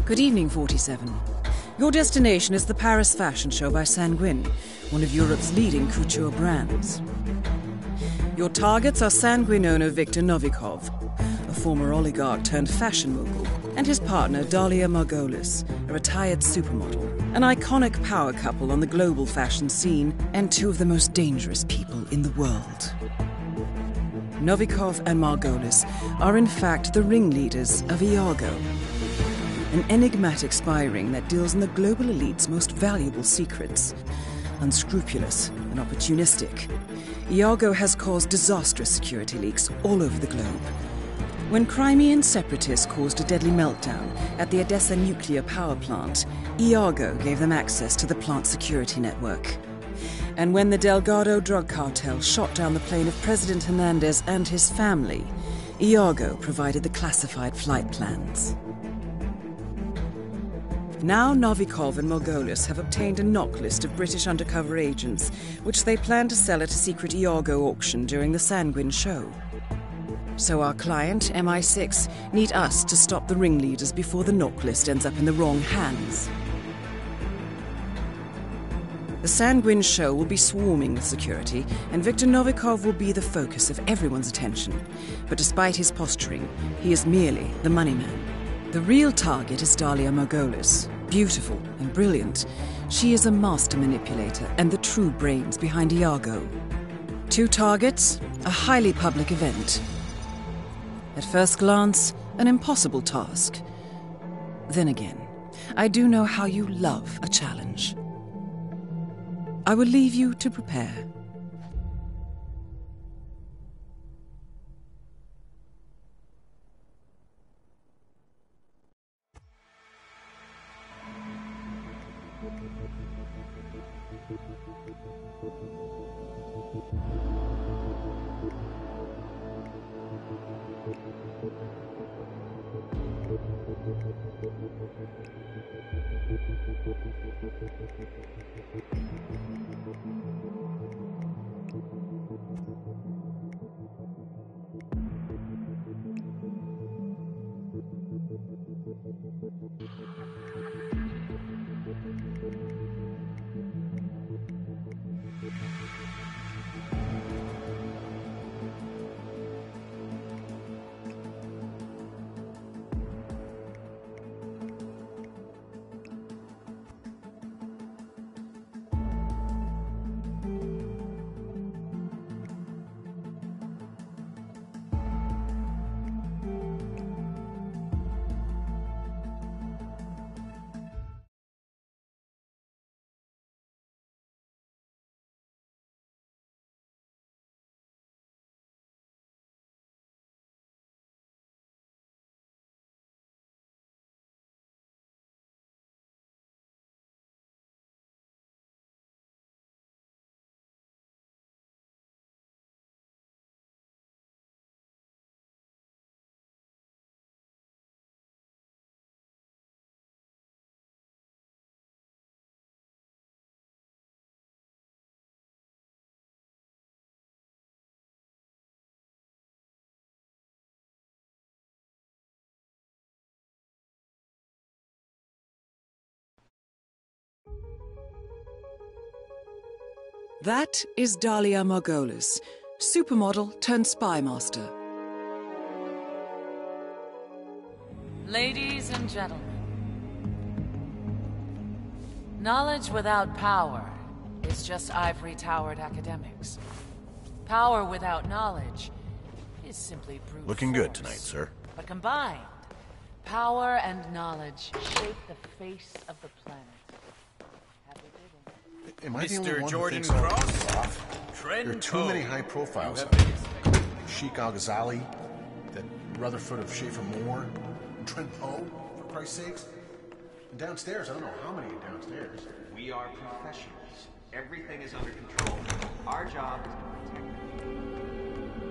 Good evening, 47. Your destination is the Paris Fashion Show by Sanguine, one of Europe's leading couture brands. Your targets are Sanguine owner Viktor Novikov, a former oligarch turned fashion mogul, and his partner Dalia Margolis, a retired supermodel, an iconic power couple on the global fashion scene, and two of the most dangerous people in the world. Novikov and Margolis are in fact the ringleaders of Iago, an enigmatic spy ring that deals in the global elite's most valuable secrets. Unscrupulous and opportunistic, Iago has caused disastrous security leaks all over the globe. When Crimean separatists caused a deadly meltdown at the Odessa nuclear power plant, Iago gave them access to the plant's security network. And when the Delgado drug cartel shot down the plane of President Hernandez and his family, Iago provided the classified flight plans. Now Novikov and Margolis have obtained a knock list of British undercover agents, which they plan to sell at a secret Iago auction during the Sanguine show. So our client, MI6, need us to stop the ringleaders before the knock list ends up in the wrong hands. The Sanguine show will be swarming with security, and Viktor Novikov will be the focus of everyone's attention. But despite his posturing, he is merely the money man. The real target is Dalia Margolis. Beautiful and brilliant, she is a master manipulator and the true brains behind Iago. Two targets, a highly public event. At first glance, an impossible task. Then again, I do know how you love a challenge. I will leave you to prepare. That is Dalia Margolis, supermodel turned spy master. Ladies and gentlemen, knowledge without power is just ivory-towered academics. Power without knowledge is simply brute Looking good force. tonight, sir. But combined, power and knowledge shape the face of the planet. Am I the only Mr. one Jordan who thinks all Cross? this is off? Trend There are too many high profiles. Sheik Al-Ghazali, that Rutherford of Schaefer Moore, and Trent Poe, for Christ's sakes. And downstairs, I don't know how many are downstairs. We are professionals. Everything is under control. Our job is to protect it.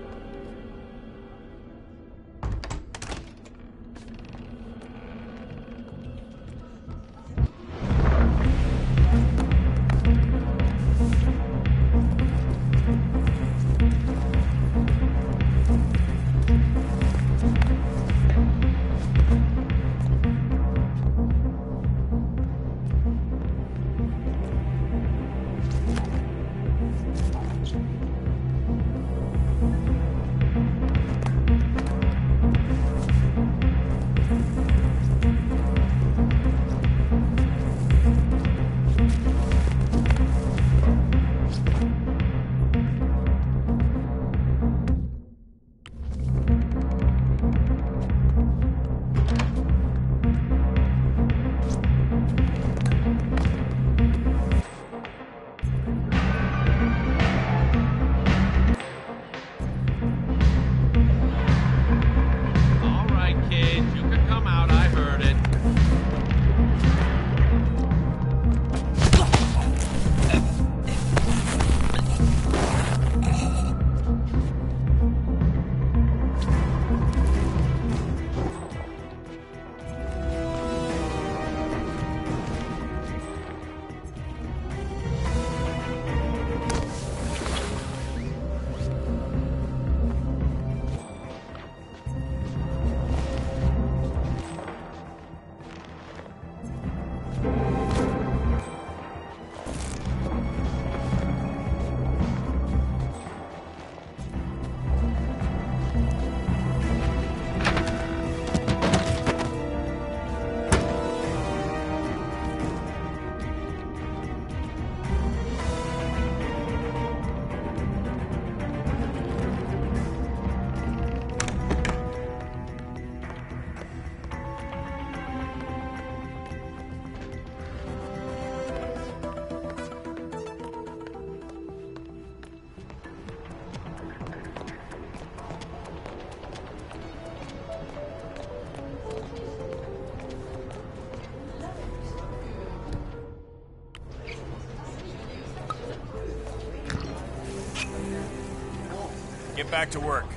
get back to work.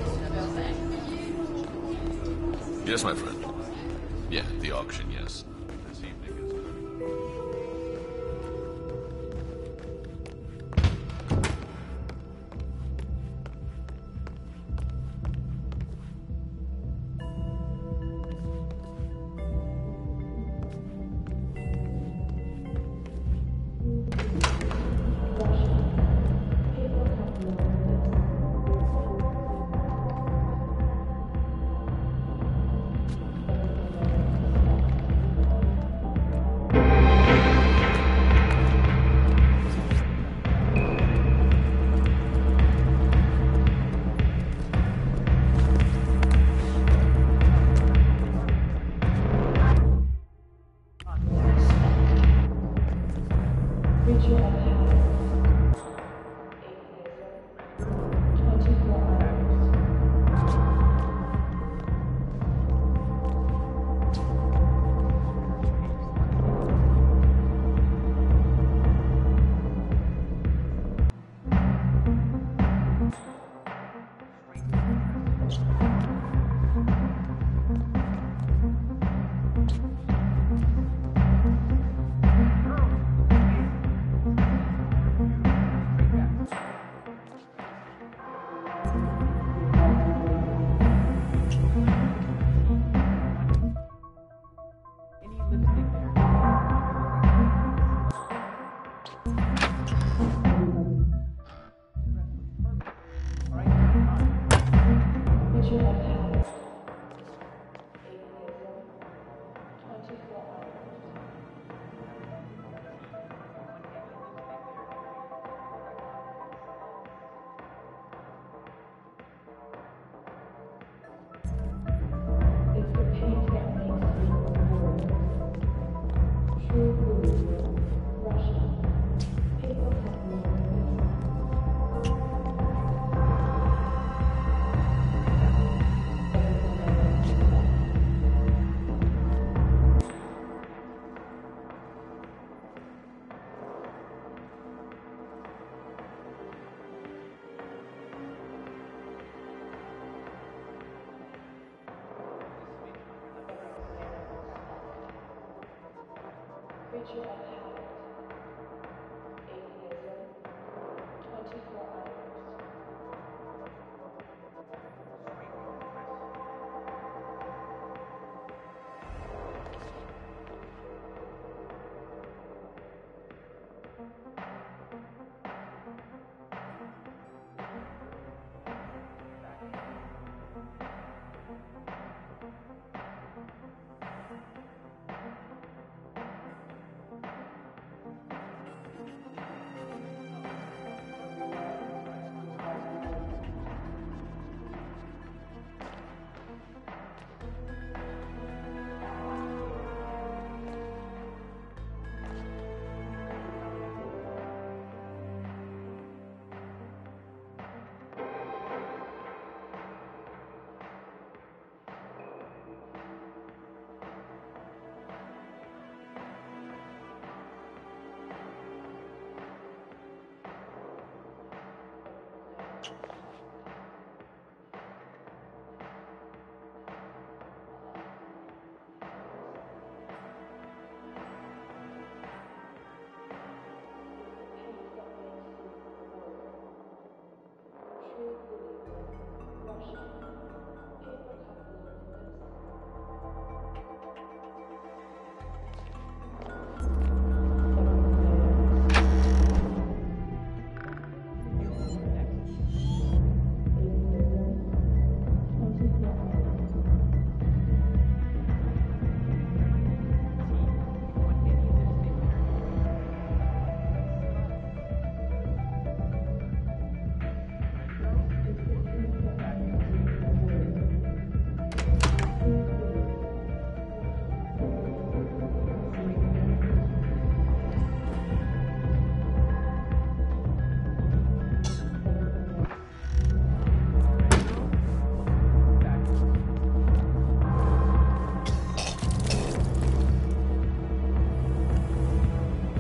Yes, my friend. Yeah, the auction, yes. This evening is...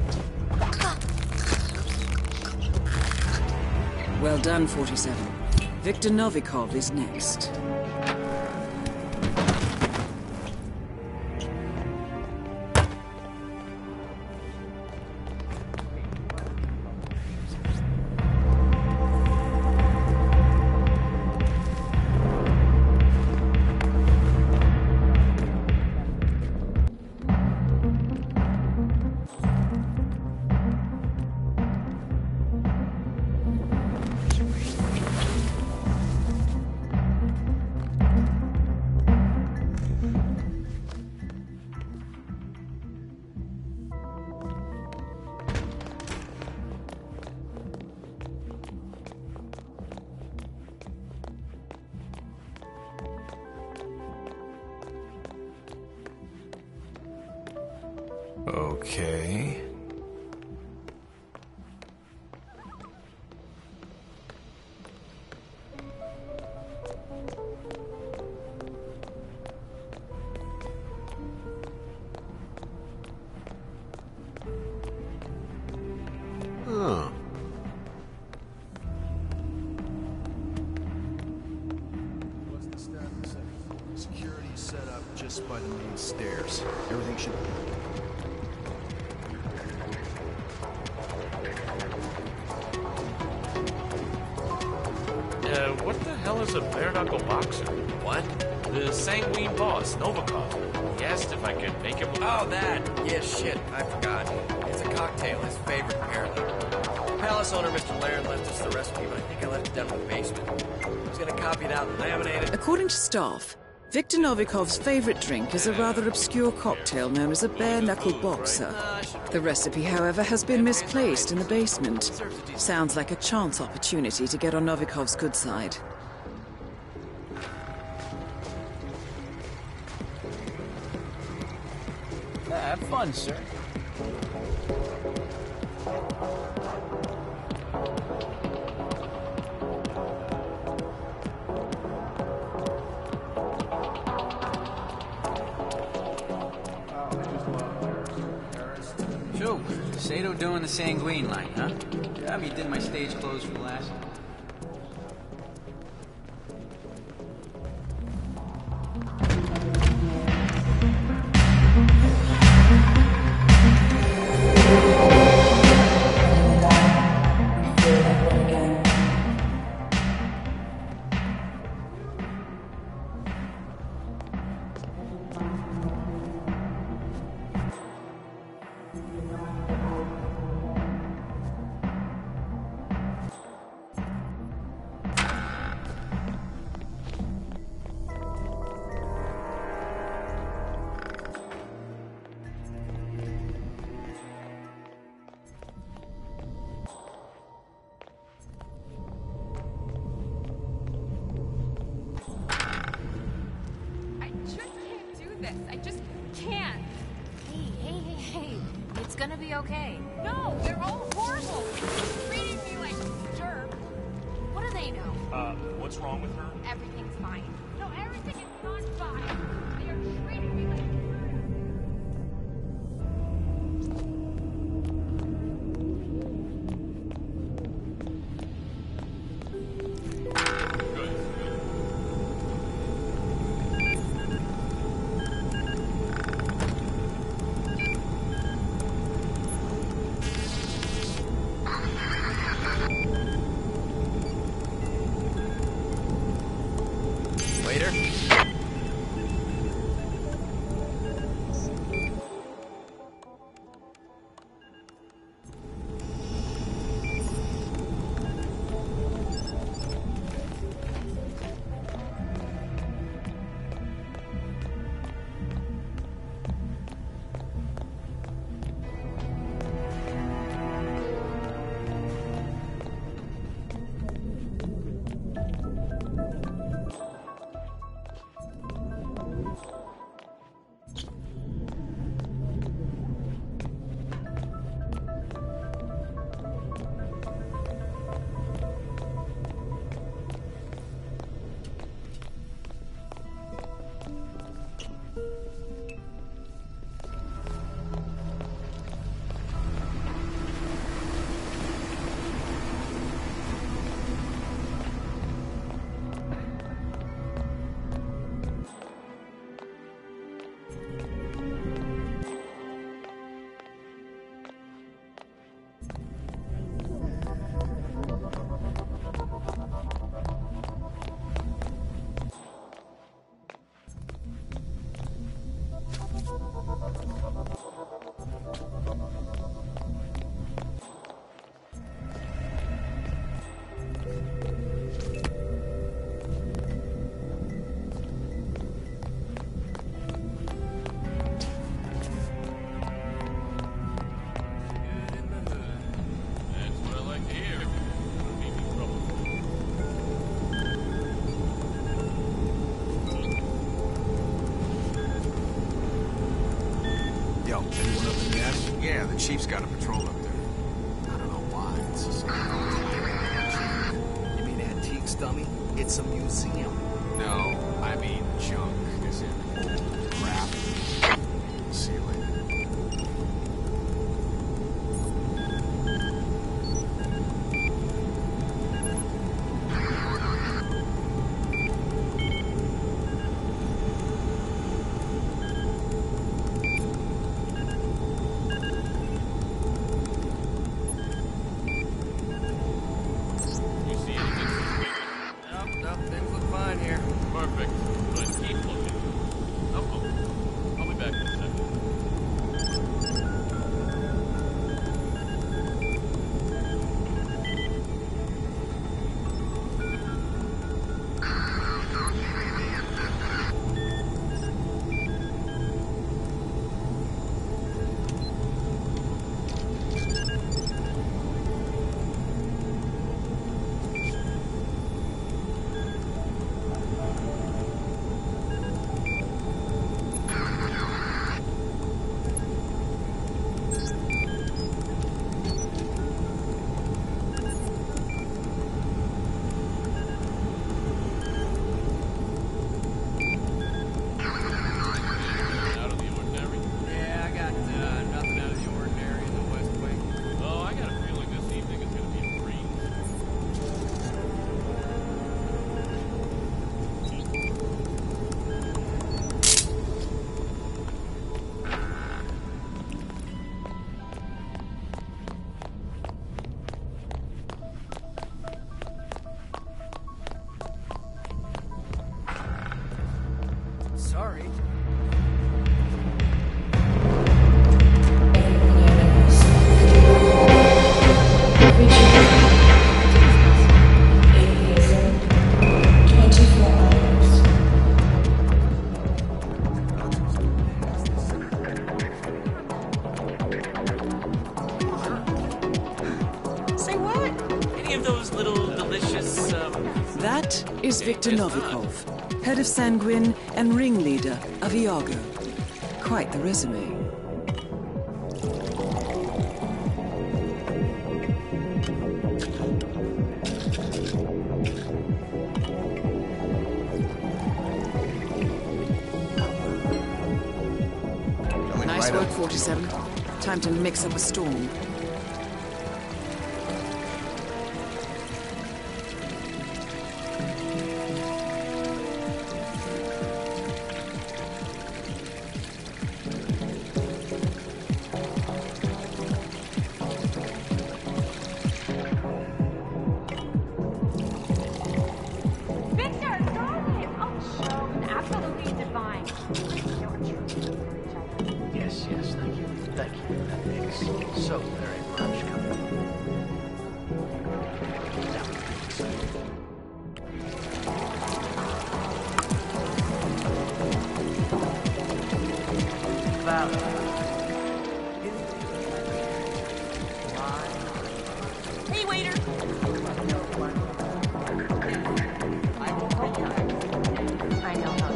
Well done, 47. Viktor Novikov is next. Okay. Huh. What's the status? Security set up just by the main stairs. Everything should What the hell is a bare-knuckle boxer? What? The sanguine boss, Novikov. He asked if I could make him... Oh, that! Yeah, shit, I forgot. It's a cocktail, his favorite, apparently. Palace owner Mr. Laren left us the recipe, but I think I left it down in the basement. He's gonna copy it out and laminate it. According to staff, Viktor Novikov's favorite drink is a rather obscure cocktail known as a bare-knuckle boxer. The recipe, however, has been misplaced in the basement. Sounds like a chance opportunity to get on Novikov's good side. Have fun, sir. So, Sato doing the sanguine line, huh? Job you did my stage clothes for the last. I just can't. Hey. It's gonna be okay. No, they're all horrible. Treating me like dirt. What do they know? What's wrong with her? Everything's fine. No, everything is not fine. They are treating me like Waiter? So, anyone up in yet? Yeah, the chief's got a patrol up there. I don't know why. It's just... You mean antiques, dummy? It's a museum. No, I mean junk, as in old crap. See you later. Nope, things look fine here. Perfect. Good. Keep looking. Oh, I'll be back in a second. Out of the ordinary? Yeah, I got nothing out of the ordinary in the West Wing. Oh, I got a feeling this evening is going to be a breeze. Sorry. Say what? Any of those little delicious, That is Viktor Novikov, head of Sanguine and ringleader of Iago. Quite the resume. Nice work, 47. Time to mix up a storm. Victor, darling! Oh, show. Absolutely divine. They were true for each other. Yes, thank you. Thank you. That makes so very much coming. Val. Hey, waiter! I know how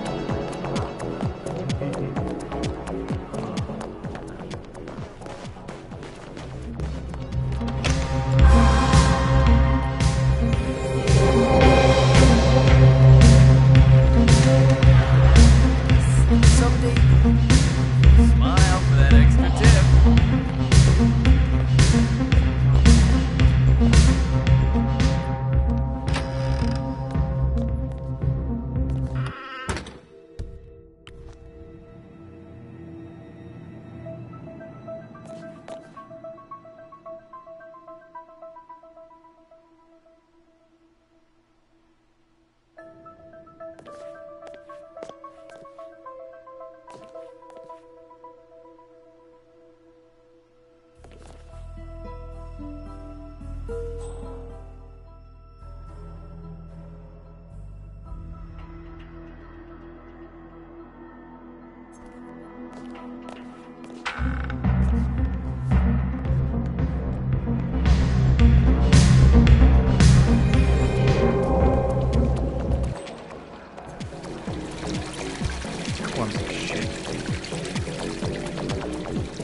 Someday, smile for that extra tip. Clumsy shit.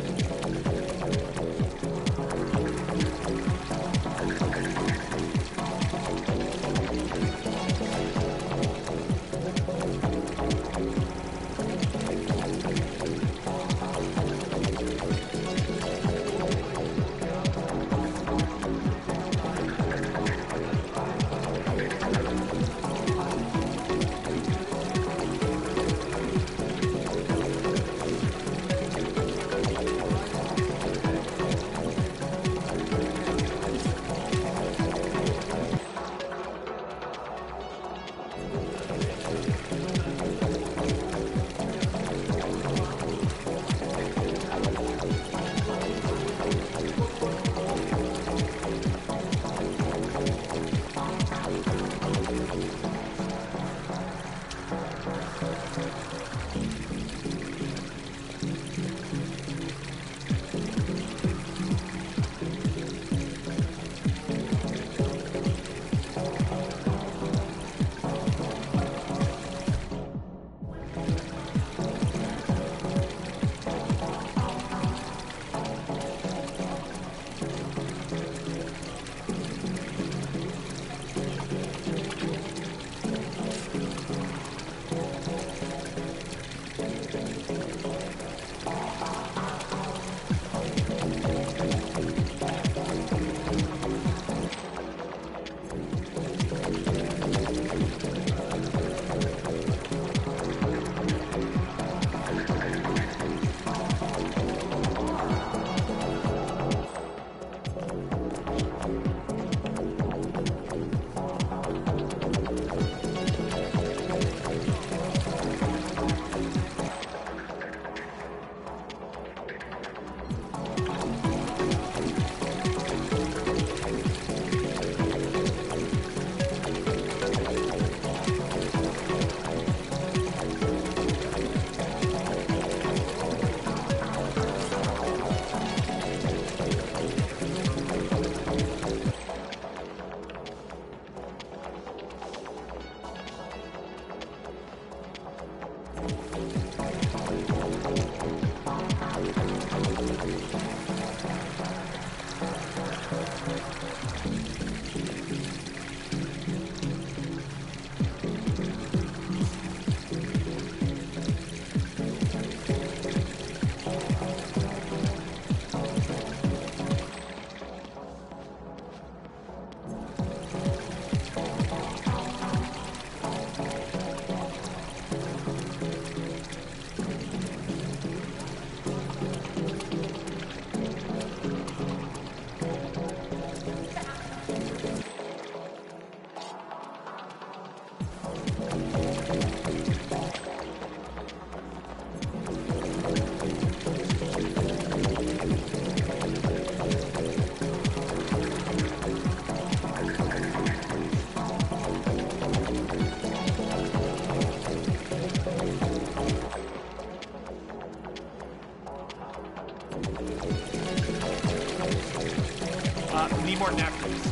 more napkins.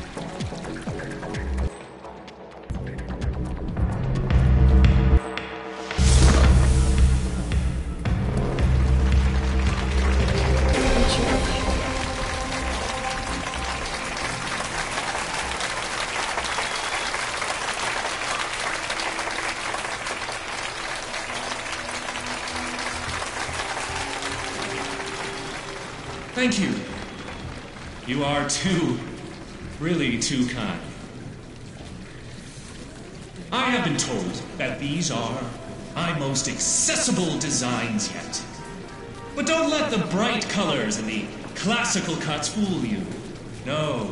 Thank you. You are really too kind. I have been told that these are my most accessible designs yet. But don't let the bright colors and the classical cuts fool you. No.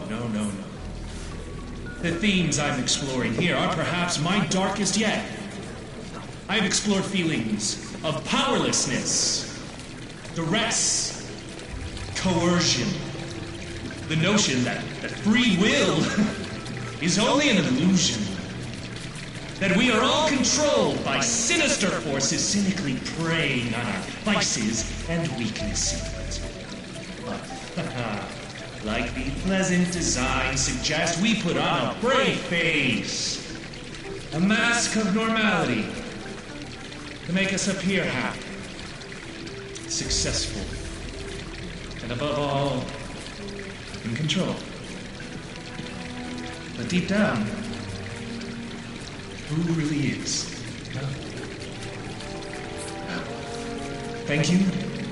The themes I'm exploring here are perhaps my darkest yet. I've explored feelings of powerlessness, duress, coercion. The notion that free will is only an illusion. That we are all controlled by sinister forces cynically preying on our vices and weaknesses. But, like the pleasant design suggests, we put on a brave face, a mask of normality, to make us appear happy, successful, and above all, in control. But deep down, who really is? Huh? Thank you.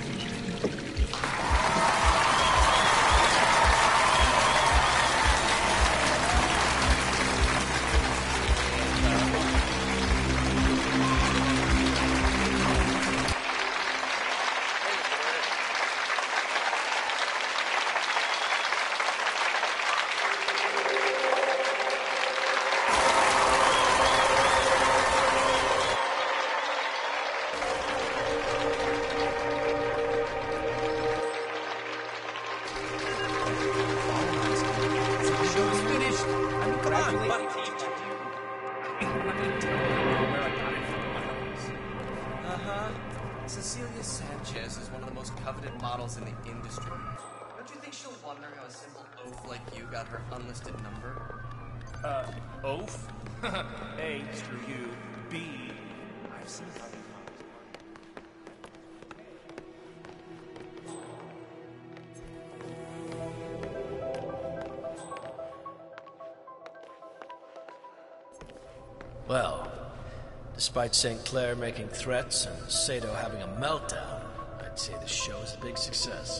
Unlisted number? Oaf? A, screw you. B, I've seen other Well, despite St. Clair making threats and Sato having a meltdown, I'd say the show is a big success.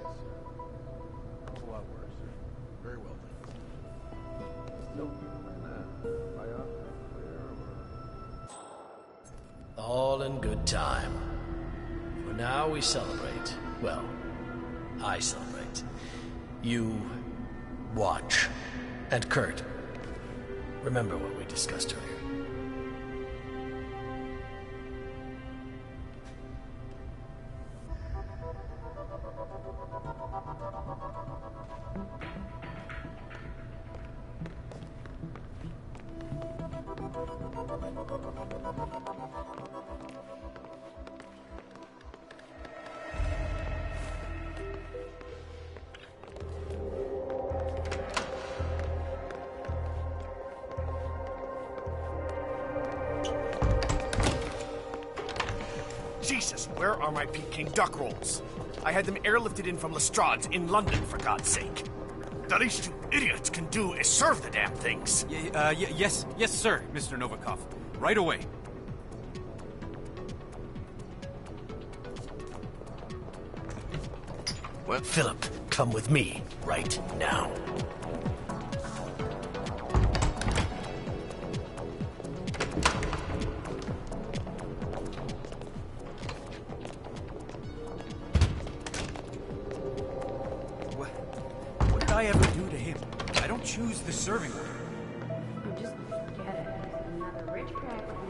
All in good time. For now, we celebrate. Well, I celebrate. You watch. And Kurt, remember what we discussed earlier. Jesus, where are my Peking duck rolls? I had them airlifted in from Lestrade's in London, for God's sake. The least you idiots can do is serve the damn things. Yes, sir, Mr. Novikov. Right away. Well, Philip, come with me right now. What did I ever do to him? I don't choose the serving order. You just get it. Another rich crack of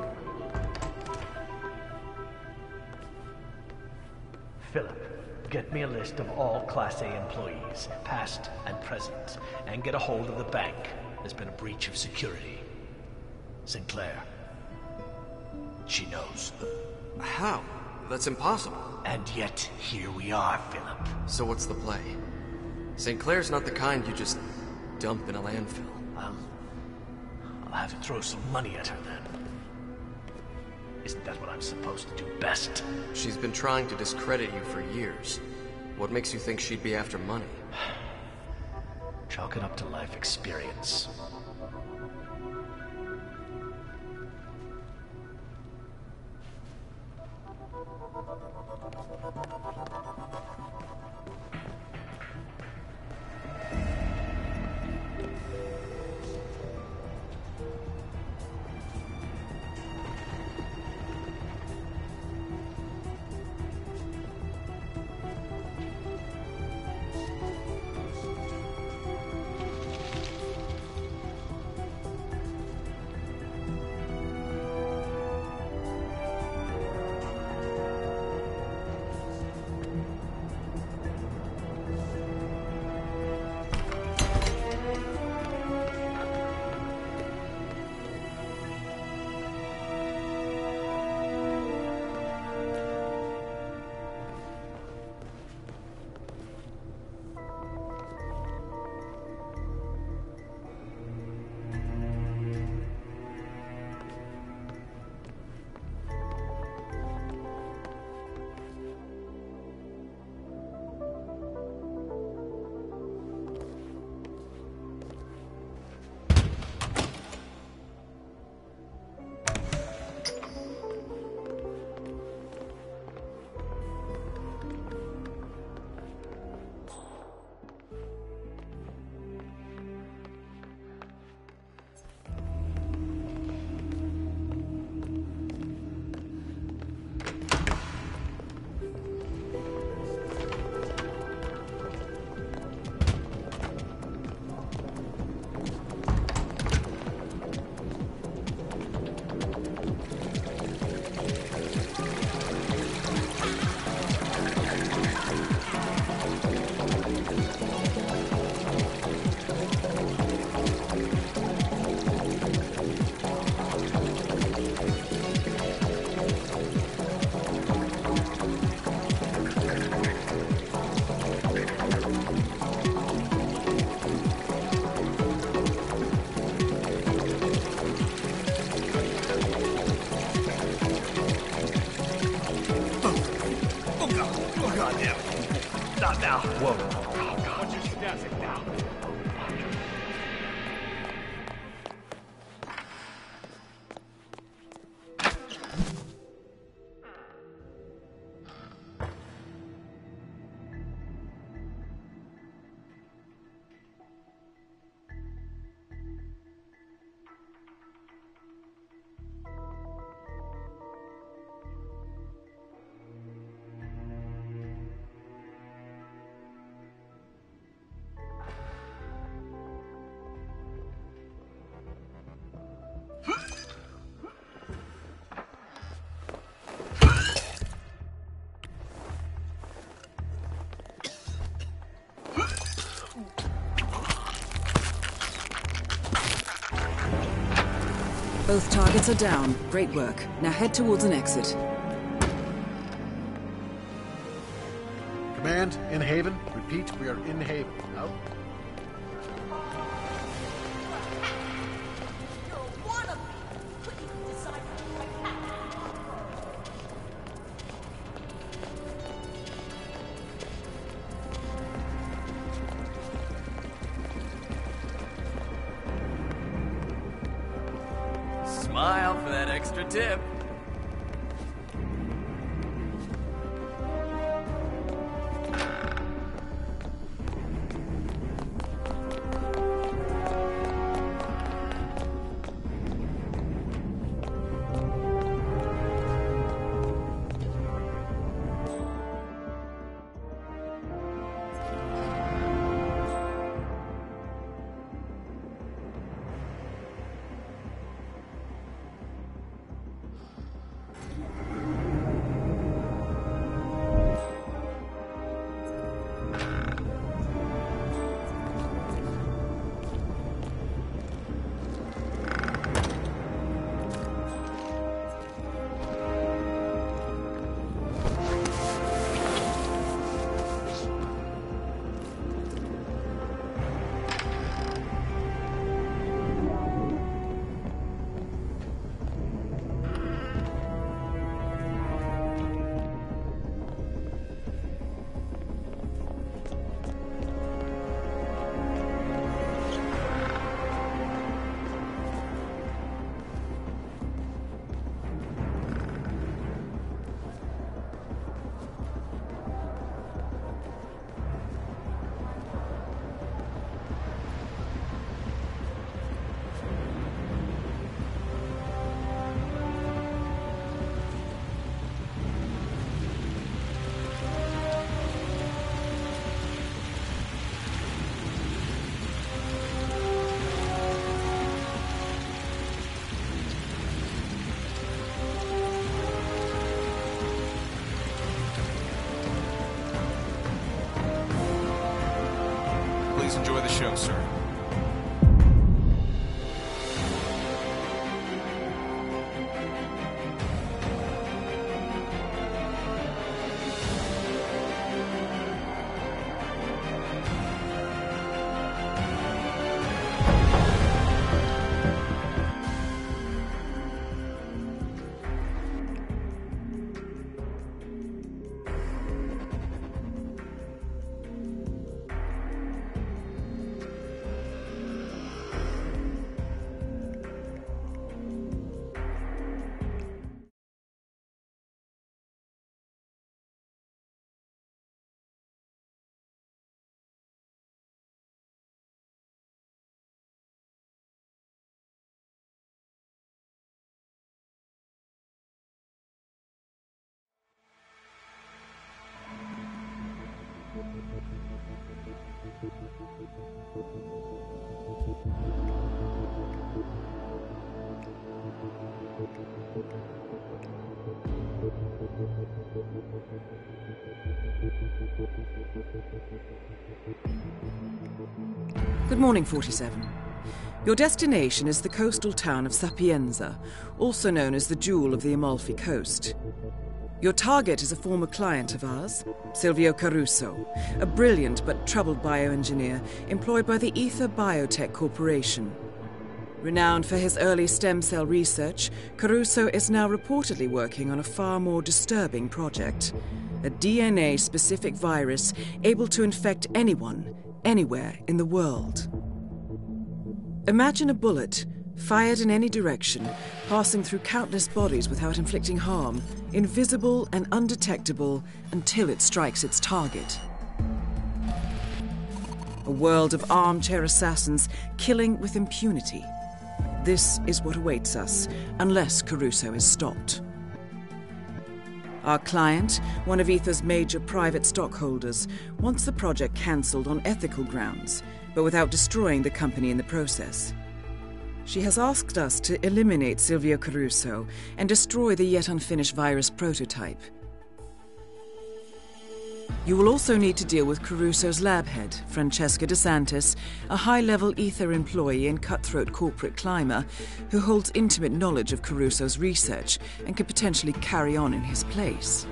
Philip, get me a list of all Class A employees, past and present, and get a hold of the bank. There's been a breach of security. Sinclair. She knows. How? That's impossible. And yet, here we are, Philip. So what's the play? St. Clair's not the kind you just dump in a landfill. I'll have to throw some money at her then. Isn't that what I'm supposed to do best? She's been trying to discredit you for years. What makes you think she'd be after money? Chalk it up to life experience. Now. Whoa. Oh, God, you're spastic now. Both targets are down. Great work. Now head towards an exit. Command, in Haven. Repeat, we are in Haven. Out. Smile for that extra tip. Please enjoy the show, sir. Good morning, 47. Your destination is the coastal town of Sapienza, also known as the Jewel of the Amalfi Coast. Your target is a former client of ours, Silvio Caruso, a brilliant but troubled bioengineer employed by the Ether Biotech Corporation. Renowned for his early stem cell research, Caruso is now reportedly working on a far more disturbing project, a DNA-specific virus able to infect anyone, anywhere in the world. Imagine a bullet, fired in any direction, passing through countless bodies without inflicting harm, invisible and undetectable until it strikes its target. A world of armchair assassins killing with impunity. This is what awaits us, unless Caruso is stopped. Our client, one of Ether's major private stockholders, wants the project cancelled on ethical grounds, but without destroying the company in the process. She has asked us to eliminate Silvio Caruso and destroy the yet unfinished virus prototype. You will also need to deal with Caruso's lab head, Francesca DeSantis, a high-level Ether employee and cutthroat corporate climber who holds intimate knowledge of Caruso's research and could potentially carry on in his place.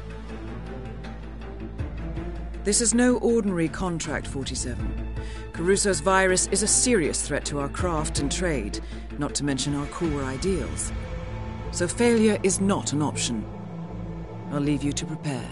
This is no ordinary contract, 47. Caruso's virus is a serious threat to our craft and trade, not to mention our core ideals. So failure is not an option. I'll leave you to prepare.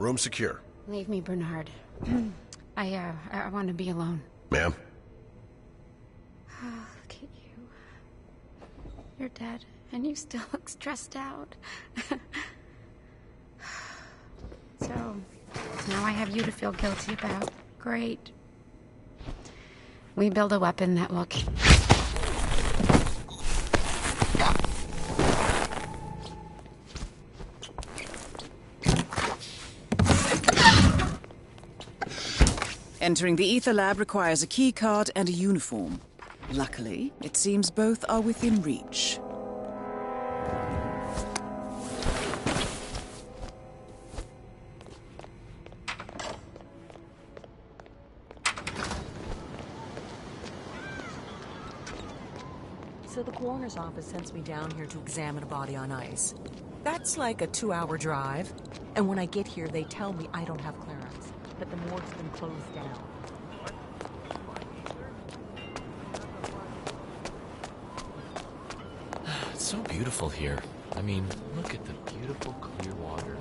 Room secure. Leave me, Bernard. I want to be alone. Ma'am? Oh, look at you. You're dead, and you still look stressed out. So, now I have you to feel guilty about. Great. We build a weapon that will keep... Entering the Ether Lab requires a key card and a uniform. Luckily, it seems both are within reach. So the coroner's office sends me down here to examine a body on ice. That's like a 2-hour drive. And when I get here, they tell me I don't have clearance, that the morgue's been closed down. It's so beautiful here. I mean, look at the beautiful clear water.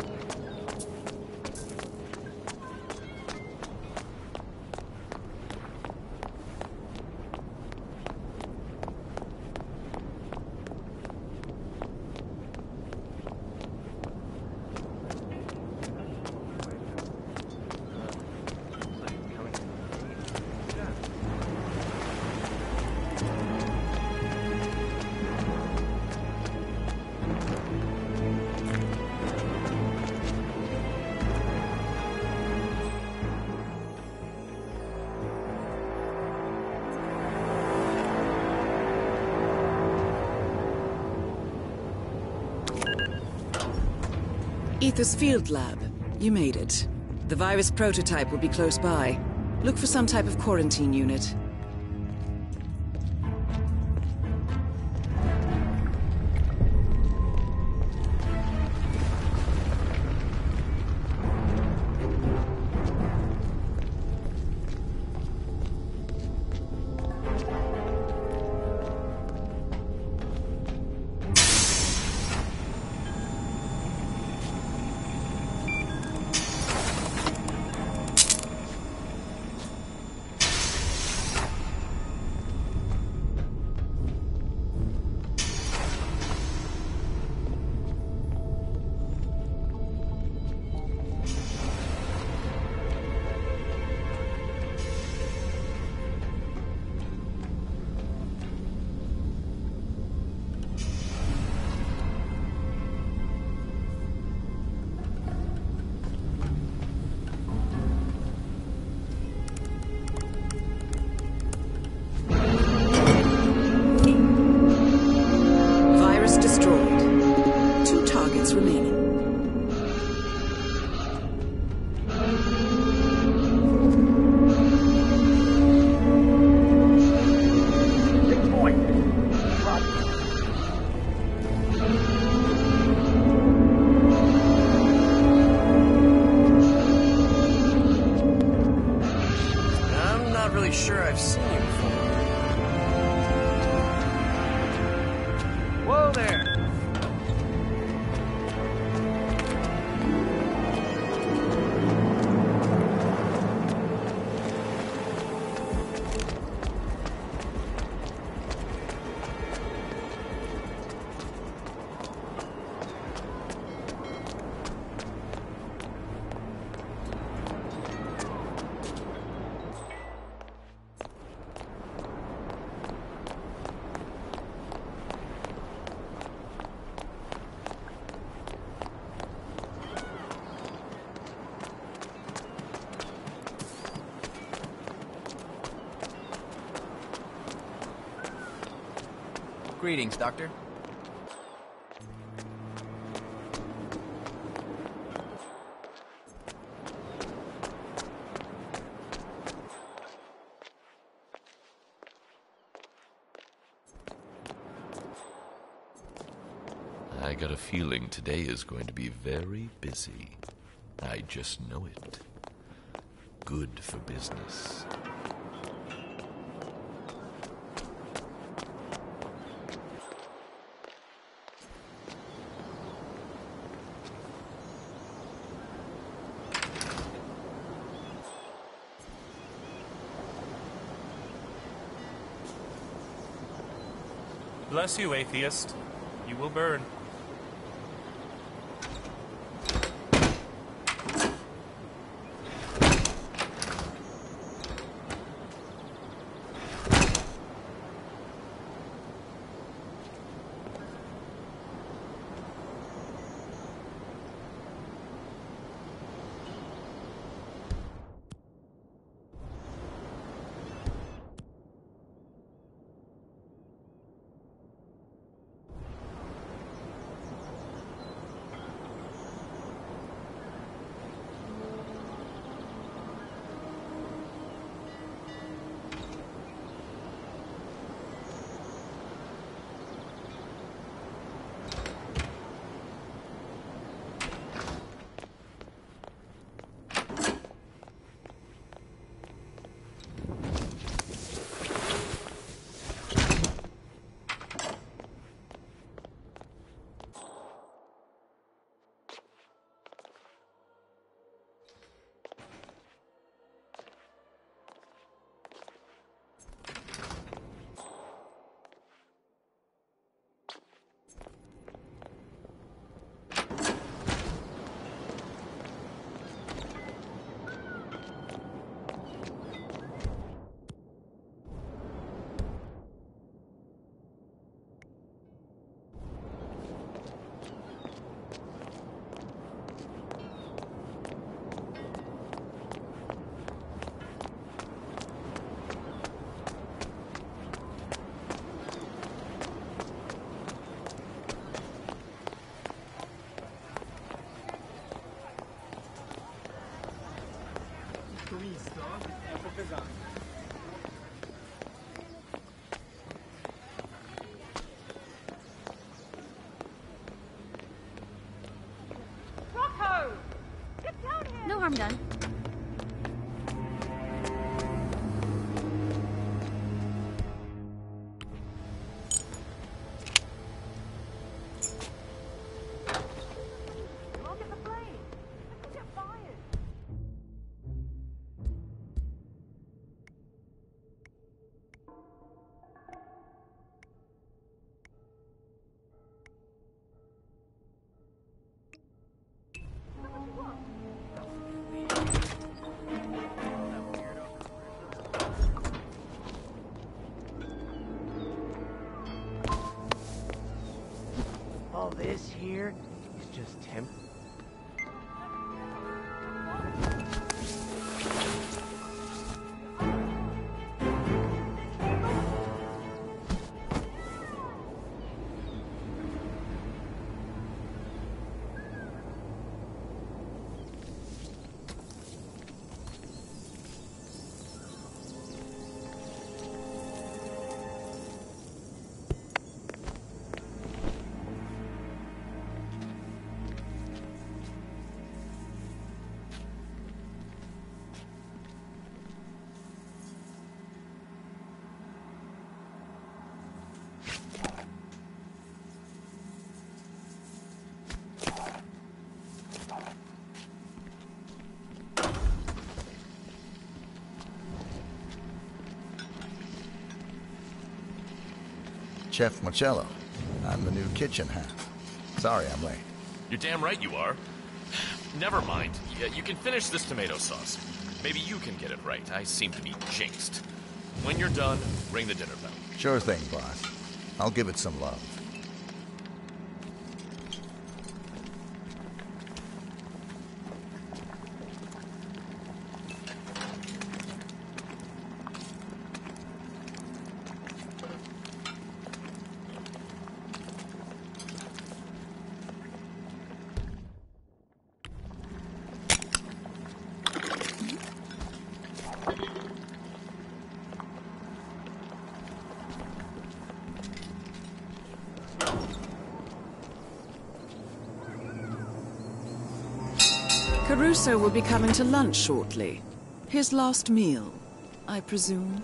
Ether's field lab. You made it. The virus prototype will be close by. Look for some type of quarantine unit. Greetings, Doctor. I got a feeling today is going to be very busy. I just know it. Good for business. bless you, atheist. You will burn. No harm done. Look at the flame. It could get fired. All this here is just temp. Chef Marcello. I'm the new kitchen hand. Sorry I'm late. You're damn right you are. Never mind. You can finish this tomato sauce. Maybe you can get it right. I seem to be jinxed. When you're done, ring the dinner bell. Sure thing, boss. I'll give it some love. Caruso will be coming to lunch shortly. His last meal, I presume.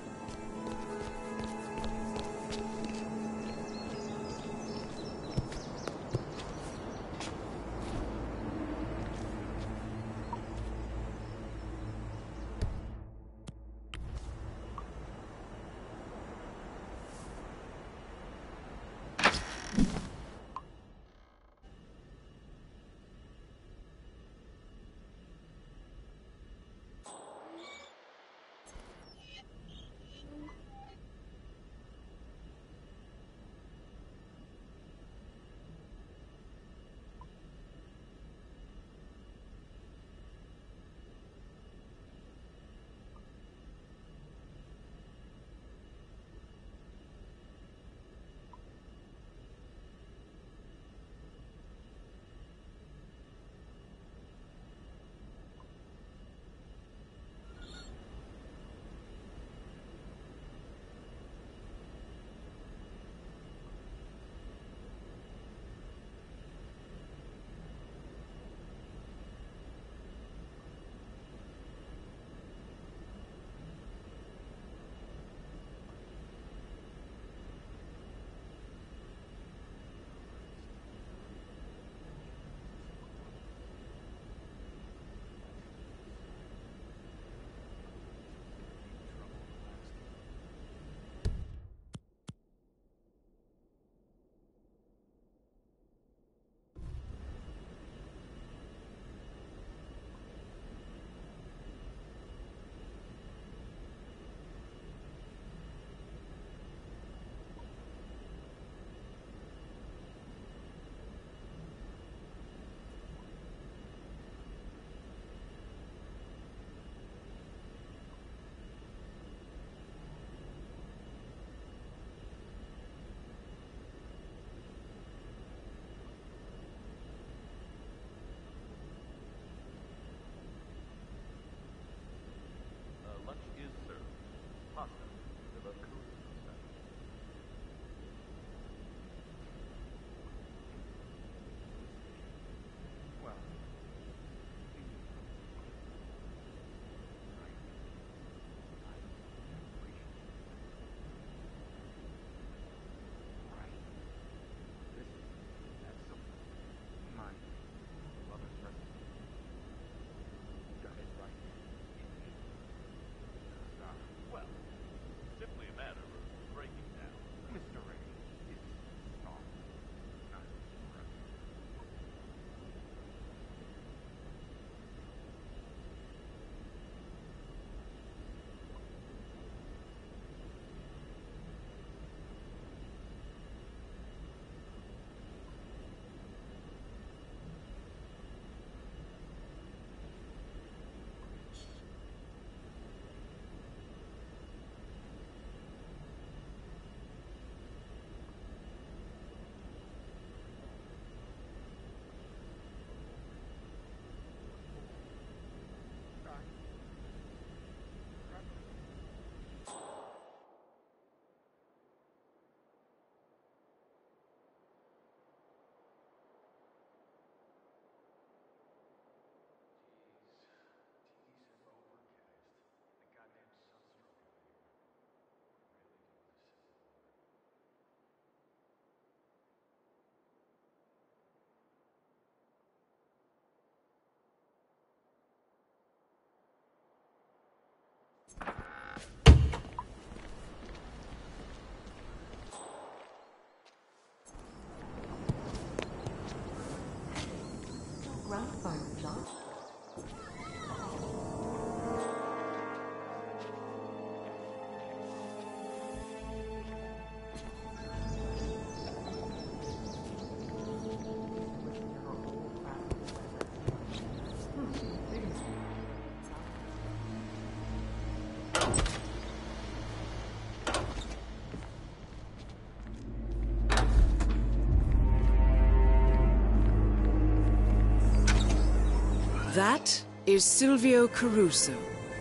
That is Silvio Caruso.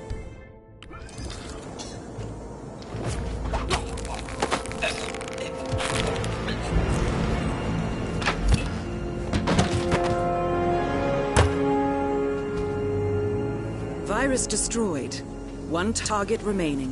Virus destroyed. One target remaining.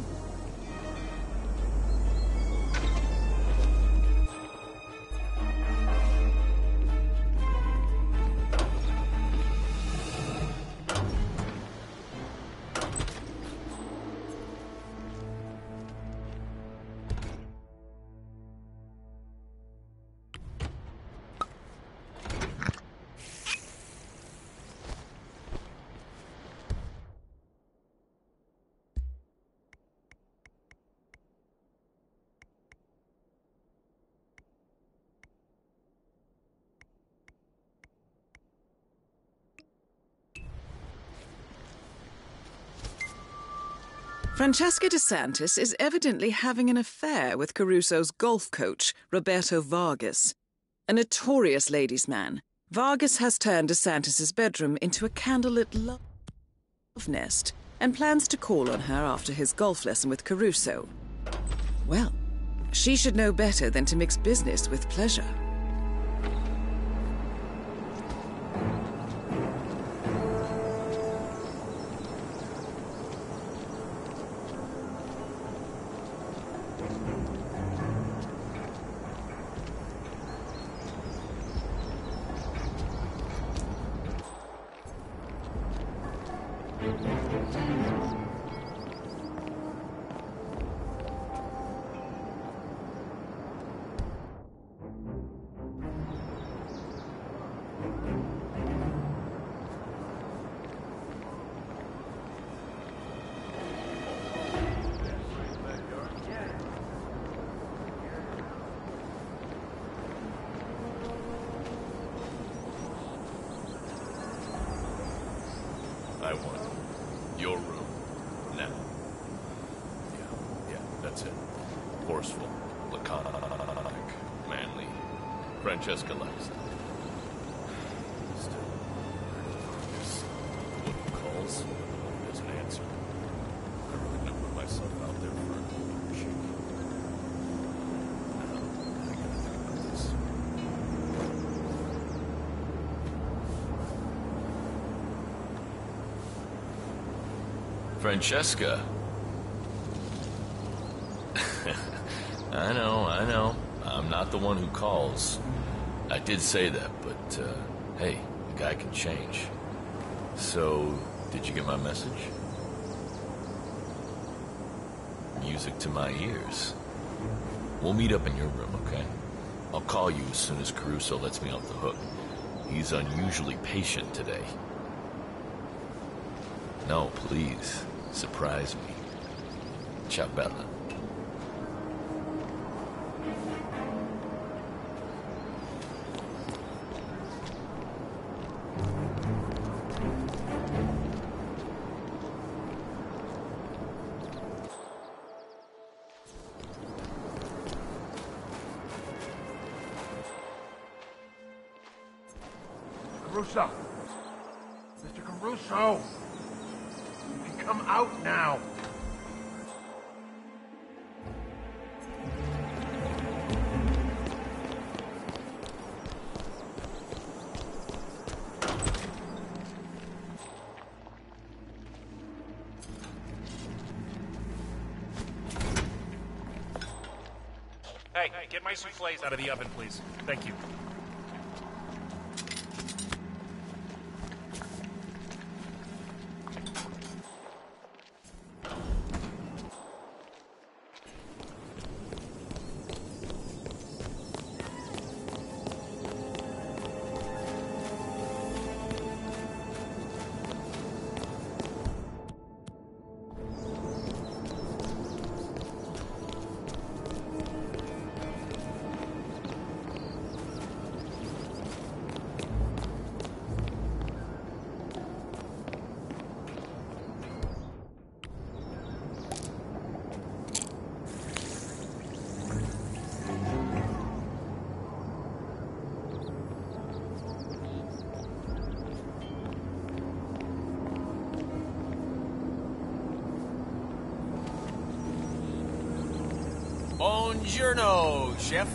Francesca DeSantis is evidently having an affair with Caruso's golf coach, Roberto Vargas. A notorious ladies' man, Vargas has turned DeSantis' bedroom into a candlelit love nest and plans to call on her after his golf lesson with Caruso. Well, she should know better than to mix business with pleasure. I want your room now. Yeah, that's it. Forceful, laconic, manly. Francesca likes it. Still, the one who calls doesn't answer. I really couldn't put myself out there for a chick. I gotta think about this. Francesca. I know. I'm not the one who calls. I did say that, but, hey, a guy can change. So, did you get my message? Music to my ears. We'll meet up in your room, okay? I'll call you as soon as Caruso lets me off the hook. He's unusually patient today. No, please. Surprise me. Ciao, Bella. Caruso! Mr. Caruso! You can come out now! Hey, get my souffles out of the oven, please. Thank you. Buongiorno, chef.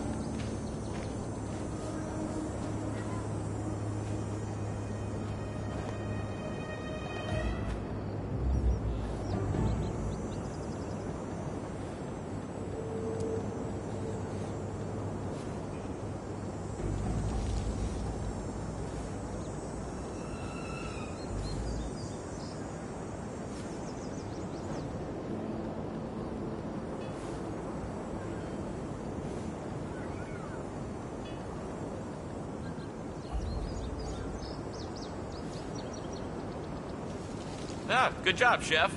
Ah, good job, chef.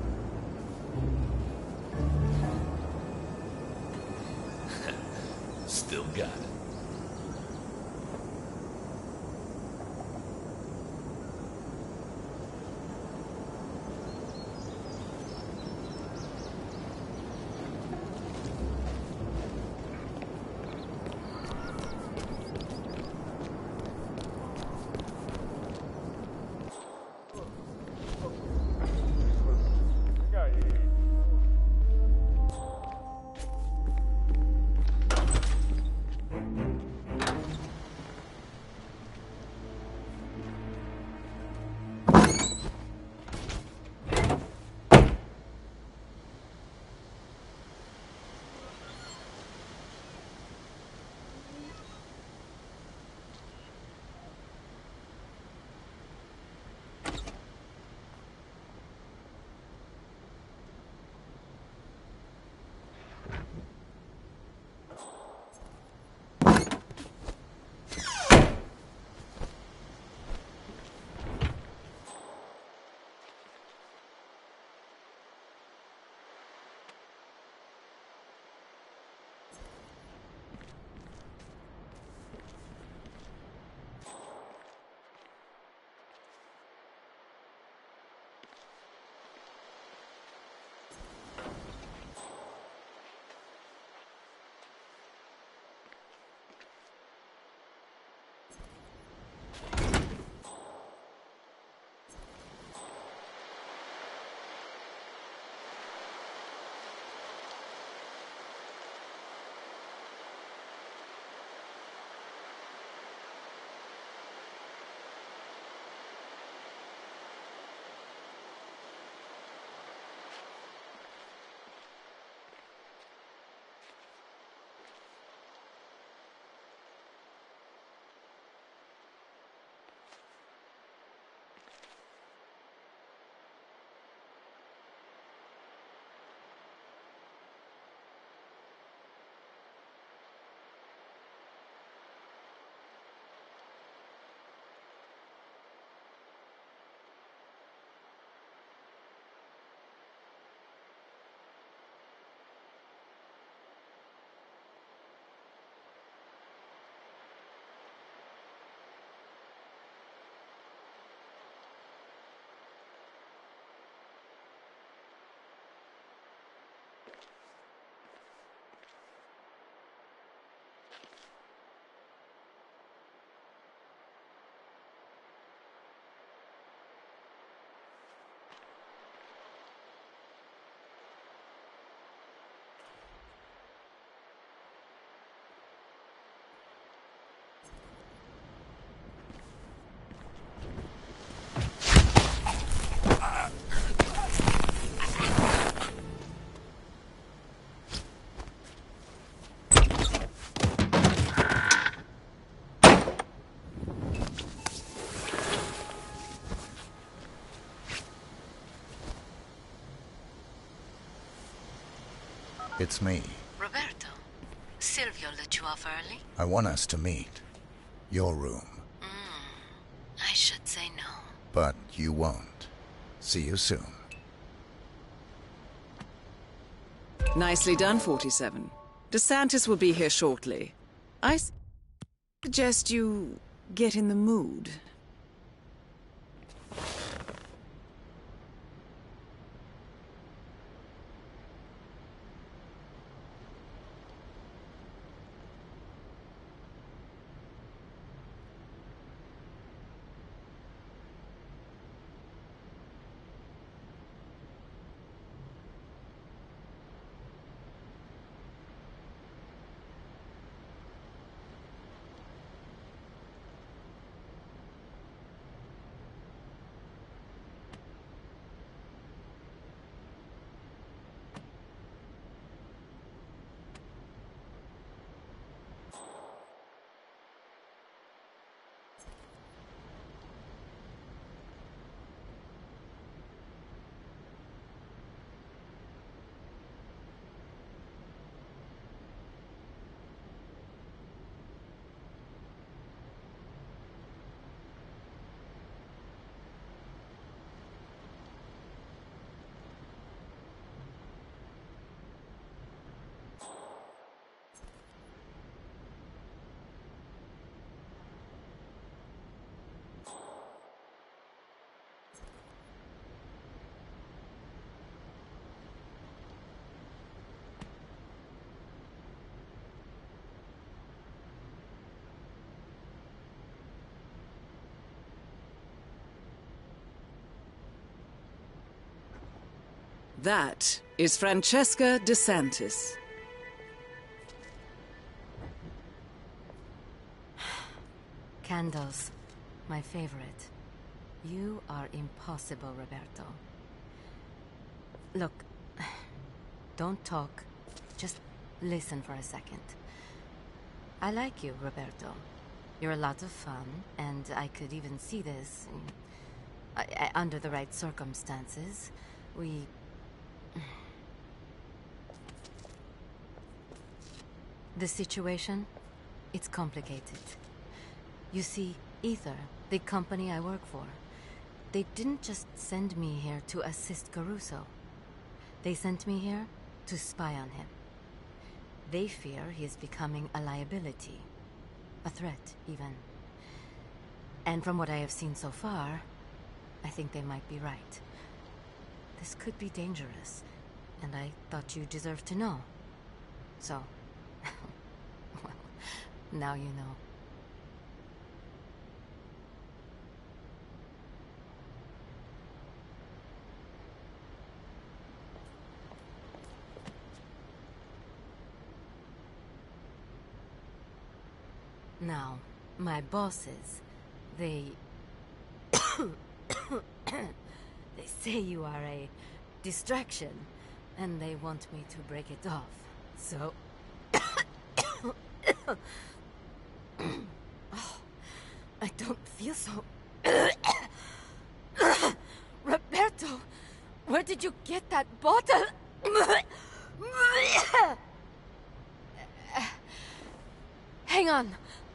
Still got it. It's me. Roberto, Silvio let you off early? I want us to meet. Your room. I should say no. But you won't. See you soon. Nicely done, 47. DeSantis will be here shortly. I suggest you get in the mood. That is Francesca DeSantis. Candles, my favorite. You are impossible, Roberto. Look, don't talk. Just listen for a second. I like you, Roberto. You're a lot of fun, and I could even see this under the right circumstances. The situation? It's complicated. You see, Ether, the company I work for, they didn't just send me here to assist Caruso. They sent me here to spy on him. They fear he is becoming a liability. A threat, even. And from what I have seen so far, I think they might be right. This could be dangerous, and I thought you deserved to know. So, well, now you know. Now, my bosses, they say you are a distraction, and they want me to break it off. So... Oh, I don't feel so... Roberto, where did you get that bottle? Hang on.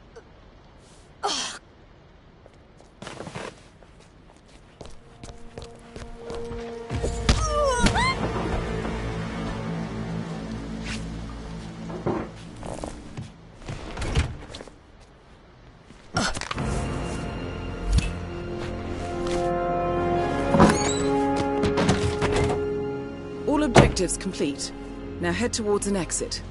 All objectives complete. Now head towards an exit.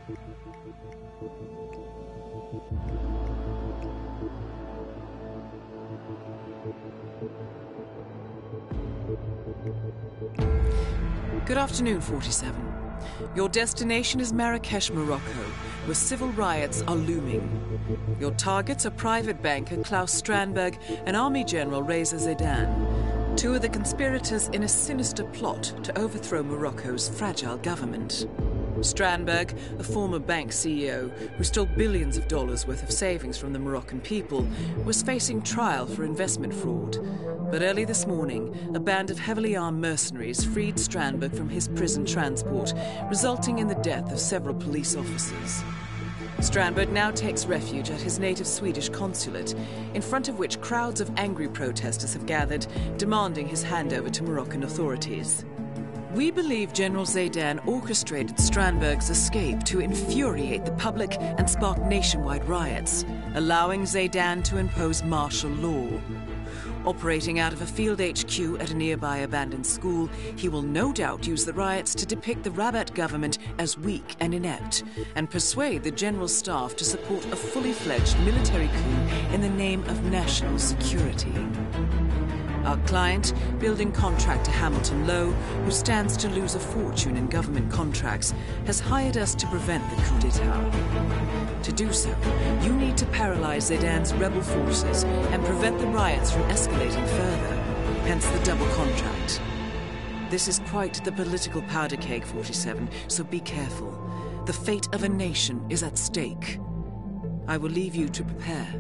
Good afternoon, 47. Your destination is Marrakesh, Morocco, where civil riots are looming. Your targets are private banker Klaus Strandberg and Army General Reza Zaidan, two of the conspirators in a sinister plot to overthrow Morocco's fragile government. Strandberg, a former bank CEO who stole billions of dollars worth of savings from the Moroccan people, was facing trial for investment fraud. But early this morning, a band of heavily armed mercenaries freed Strandberg from his prison transport, resulting in the death of several police officers. Strandberg now takes refuge at his native Swedish consulate, in front of which crowds of angry protesters have gathered, demanding his handover to Moroccan authorities. We believe General Zaidan orchestrated Strandberg's escape to infuriate the public and spark nationwide riots, allowing Zaidan to impose martial law. Operating out of a field HQ at a nearby abandoned school, he will no doubt use the riots to depict the Rabat government as weak and inept, and persuade the general staff to support a fully fledged military coup in the name of national security. Our client, building contractor Hamilton Lowe, who stands to lose a fortune in government contracts, has hired us to prevent the coup d'etat. To do so, you need to paralyze Zaidan's rebel forces and prevent the riots from escalating further, hence the double contract. This is quite the political powder keg, 47, so be careful. The fate of a nation is at stake. I will leave you to prepare.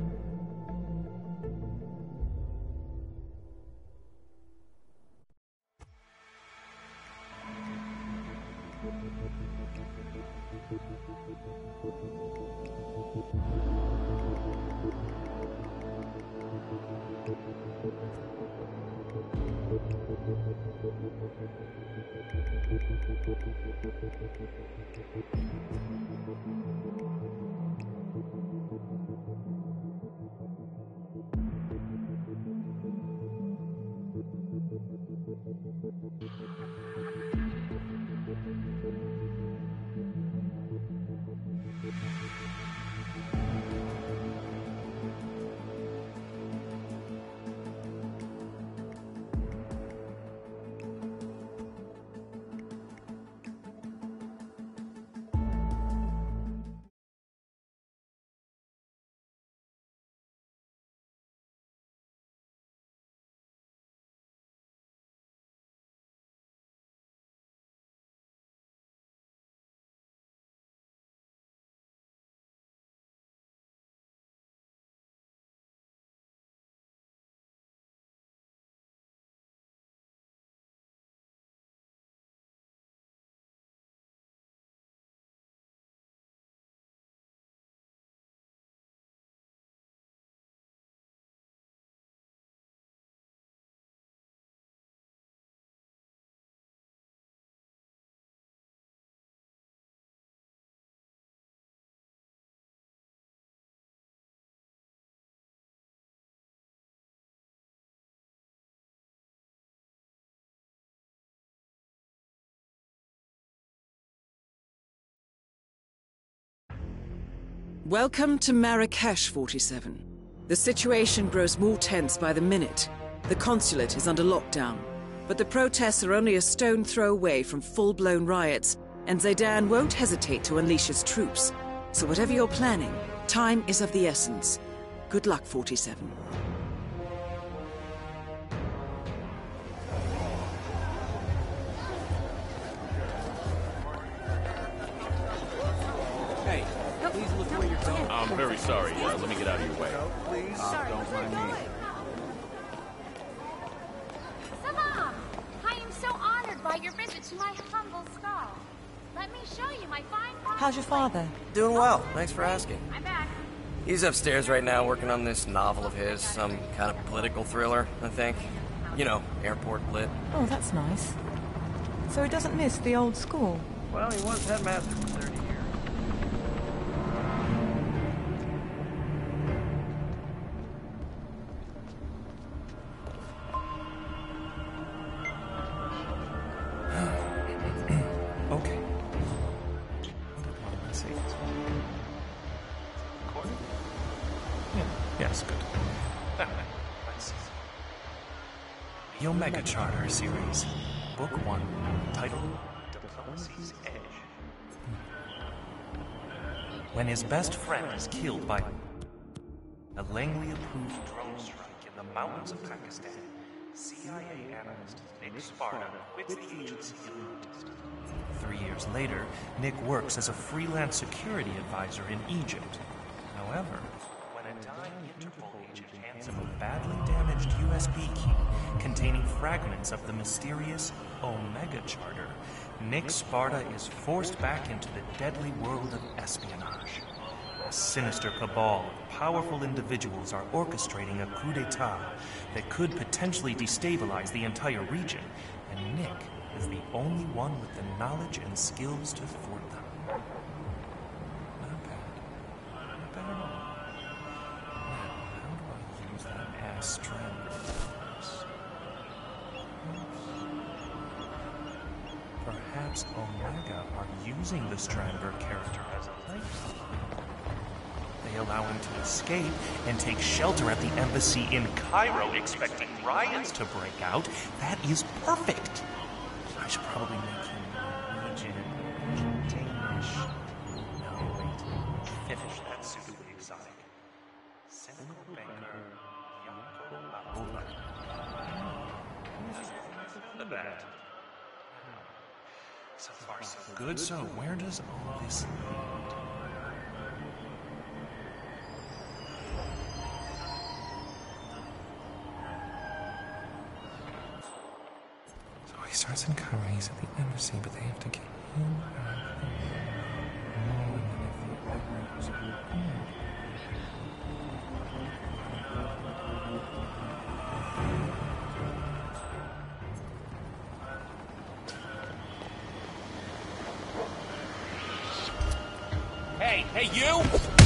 Welcome to Marrakesh, 47. The situation grows more tense by the minute. The consulate is under lockdown, but the protests are only a stone throw away from full-blown riots, and Zaidan won't hesitate to unleash his troops. So whatever you're planning, time is of the essence. Good luck, 47. Hey, please look where you're going. I'm very sorry. Let me get out of your way. Please, don't mind me. Salam! I am so honored by your visit to my humble stall. Let me show you my fine... How's your father? Doing well. Thanks for asking. I'm back. He's upstairs right now working on this novel of his, some kind of political thriller, I think. You know, airport lit. Oh, that's nice. So he doesn't miss the old school? Well, he was headmaster for 30 years. Okay. Let's see. The Omega Charter series, Book 1, titled Diplomacy's Edge. When his best friend is killed by a Langley-approved drone strike in the mountains of Pakistan, CIA analyst Nick Sparta quits the agency in August. 3 years later, Nick works as a freelance security advisor in Egypt. However, when a dying Interpol agent hands him a badly damaged USB key containing fragments of the mysterious Omega Charter, Nick Sparta is forced back into the deadly world of espionage. A sinister cabal of powerful individuals are orchestrating a coup d'etat that could potentially destabilize the entire region, and Nick is the only one with the knowledge and skills to thwart them. Not bad. Not bad at all. Now, how do I use that ass strangler for this? Perhaps Omega are using the Strangler character as a playground. They allow him to escape and take shelter at the embassy in Cairo, expecting riots to break out. That is perfect. I should probably make him rigid and Danish. No, wait. Finish that suitably exotic. Cynical banker, Yako Baola. The bad. So far, so good. So, where does all this lead? So he starts in Cairo, he's at the embassy, but they have to get him out there. Oh, and then if the Hey, you!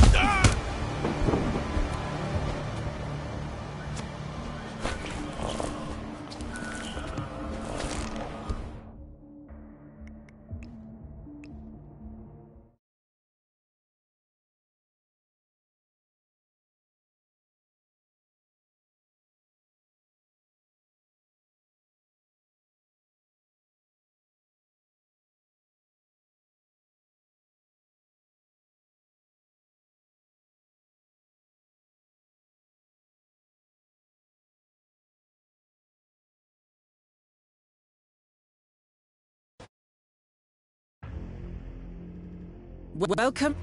Welcome.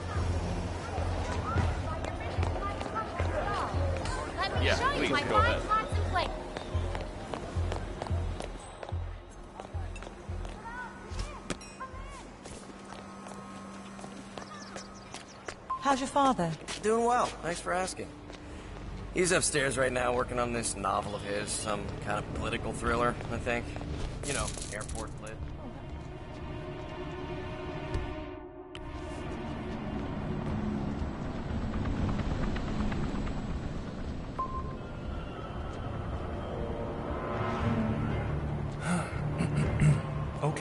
Let me Yeah, show you please, my go fine ahead. contemplate. How's your father? Doing well, thanks for asking. He's upstairs right now working on this novel of his, some kind of political thriller, I think. You know, airport lit. Okay.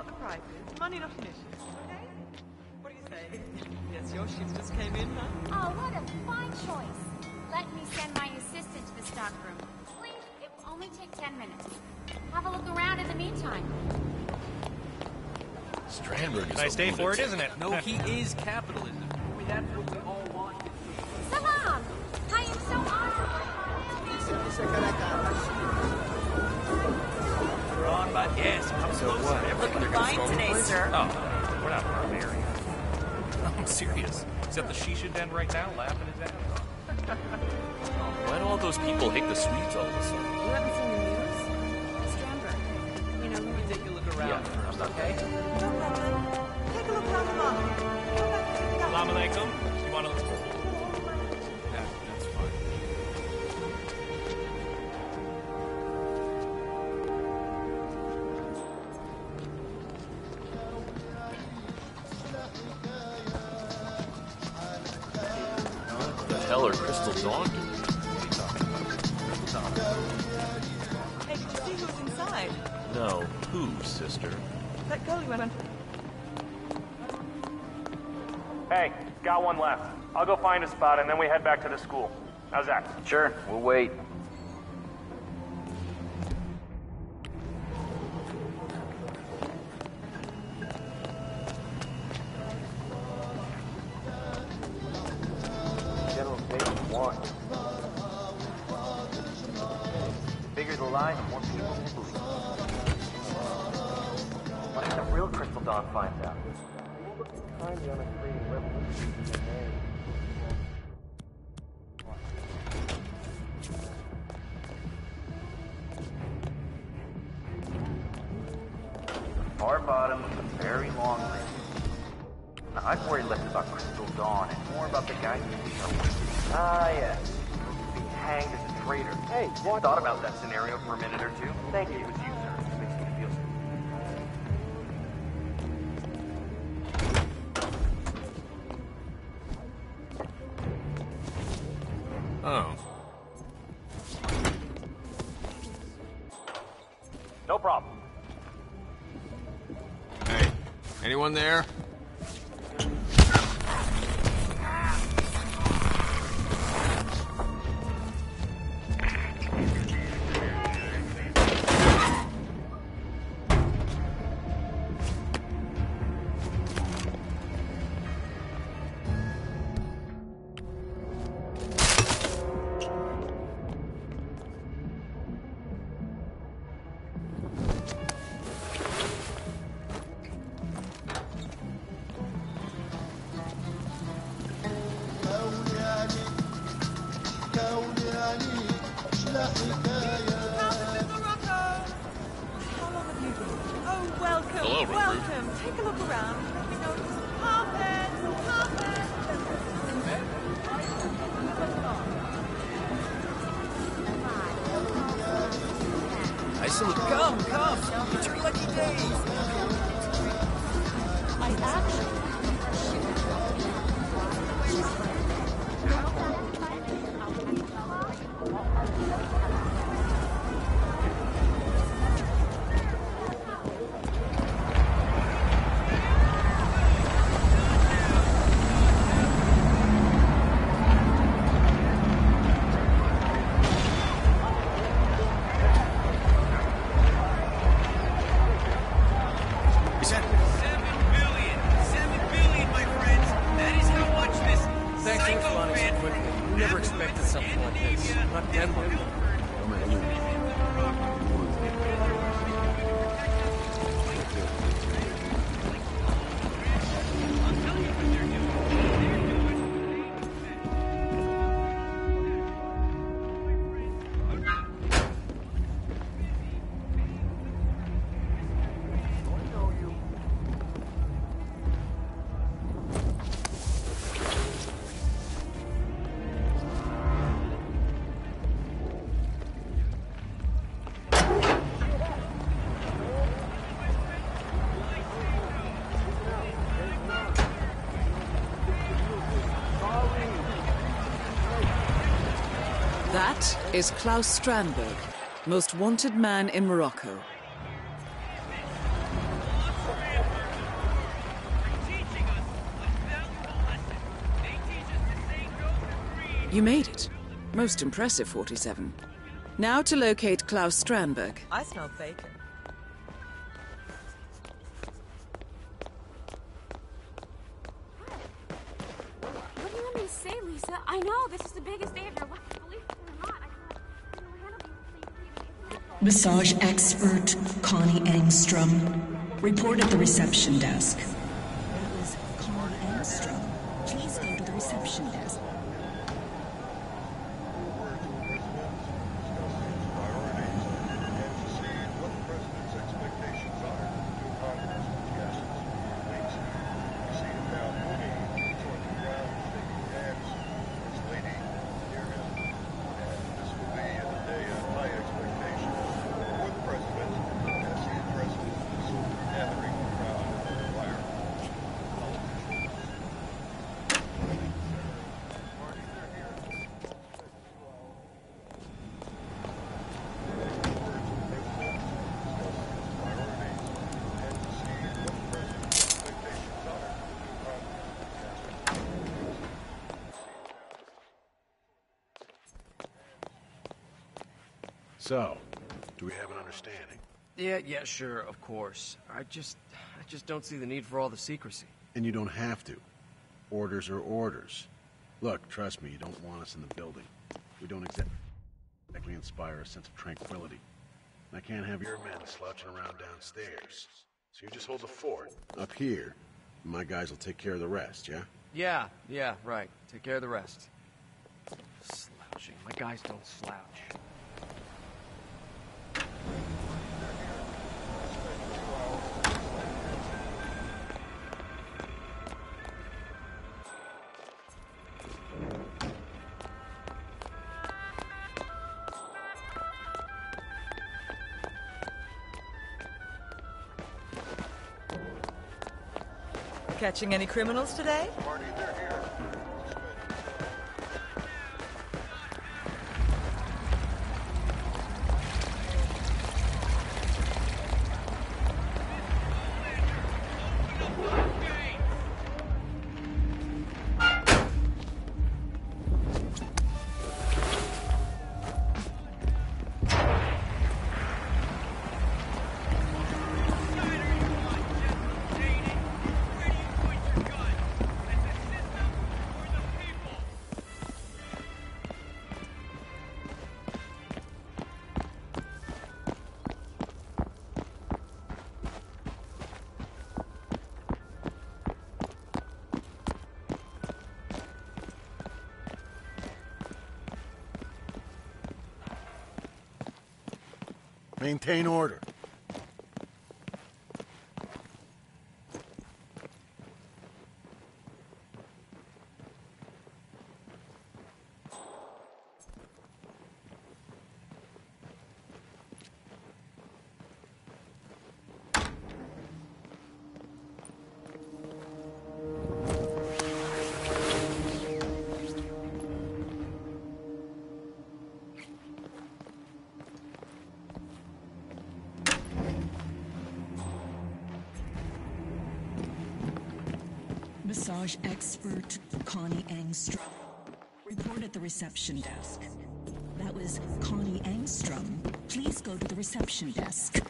what the price is. Money not an issue, okay? What do you say? Yes, your shift just came in, huh? Oh, what a fine choice. Let me send my assistant to the stock room. Please, it will only take 10 minutes. Have a look around in the meantime. Strandberg is nice a day for it, lunatic. isn't it? No, he is capitalism. I mean, that's what we all want. Salam! I am so honored. We're on, but yes, I'm so what? Looking fine today, sir. Oh, we're not in our area. I'm serious. He's at the shisha den right now, laughing his ass off. Why do all those people hate the Swedes all of a sudden? You haven't seen the news? Strandberg. You know, Let me take a look around first, okay? No problem. Take a look around the market. Come back to the Assalamu alaikum. You want to... Yeah, that's fine. What the hell are Crystal Dawn doing? Hey, did you see who's inside? No, who, sister? That girl you went... Hey, got one left. I'll go find a spot and then we head back to the school. How's that? Sure, we'll wait. General Station 1. Bigger the line, the more people to believe. What if the real Crystal Dawn finds out? Kindly on a creating revolution in their name. Far bottom of the very long range. Now, I'd worry less about Crystal Dawn and more about the guy who's Ah, yes. Being hanged as a traitor. Hey, what? Thought about that scenario for a minute or two. Thank you. It was you, sir. It makes me feel Oh. no problem. Hey, anyone there? Oh, welcome. Hello, recruit. Welcome. Take a look around. Let me know. Carpet! Carpet! I salute. Come. It's your lucky day. That is Klaus Strandberg, most wanted man in Morocco. You made it. Most impressive, 47. Now to locate Klaus Strandberg. I smell bacon. What do you want me to say, Lisa? I know, this is the biggest day of your life. Believe it or not, I can't handle you. Massage expert Connie Engstrom. Report at the reception desk. It was Connie Engstrom. Please go to the reception desk. So, do we have an understanding? Yeah, sure, of course. I just don't see the need for all the secrecy. And you don't have to. Orders are orders. Look, trust me, you don't want us in the building. We don't exactly inspire a sense of tranquility. And I can't have your men slouching around downstairs. So you just hold the fort up here. And my guys will take care of the rest, yeah? Yeah, right. Take care of the rest. Slouching. My guys don't slouch. Catching any criminals today? Maintain order. Massage expert Connie Engstrom. Report at the reception desk. That was Connie Engstrom. Please go to the reception desk.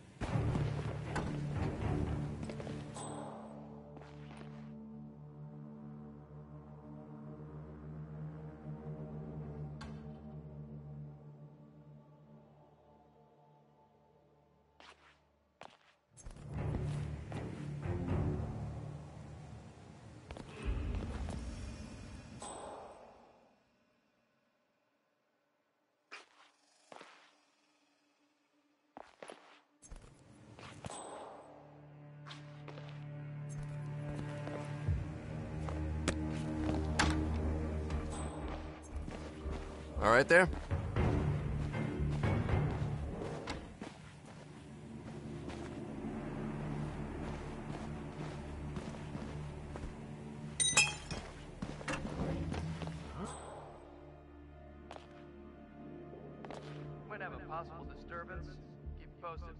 All right there? Might have a possible disturbance. Keep posted.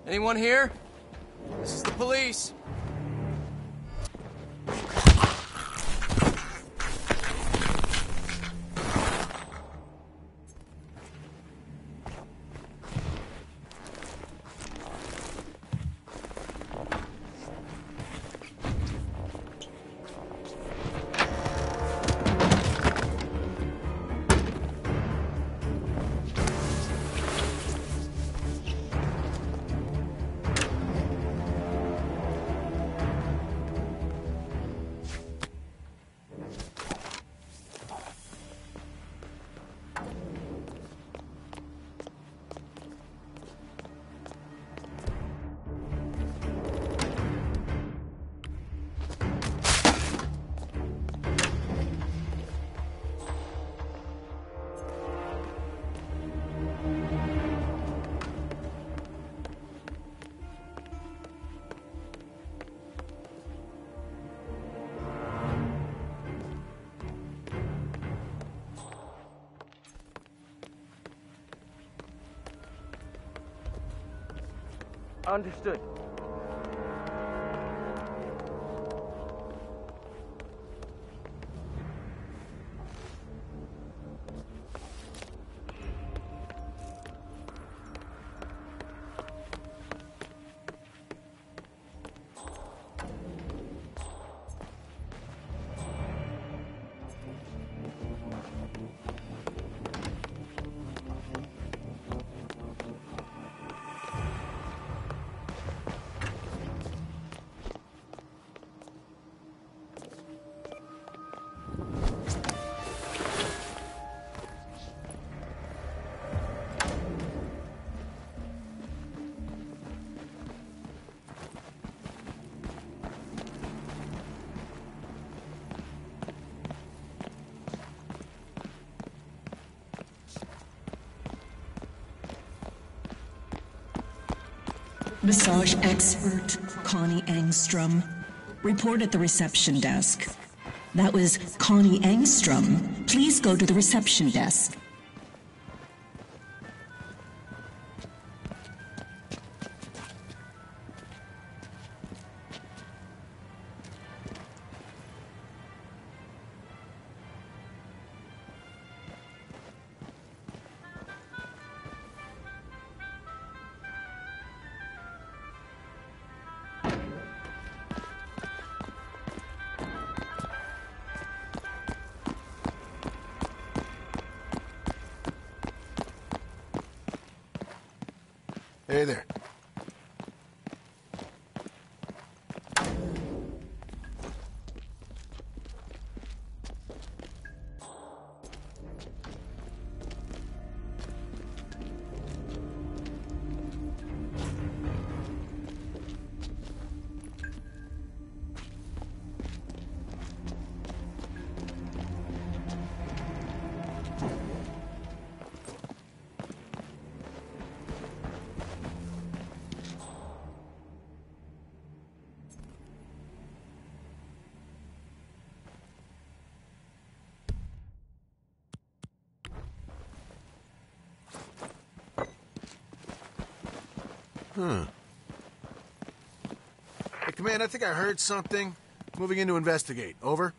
Anyone here? This is the police. Understood. Massage expert Connie Engstrom. Report at the reception desk. That was Connie Engstrom. Please go to the reception desk. Hey there. Huh. Hey, Command, I think I heard something. Moving in to investigate. Over.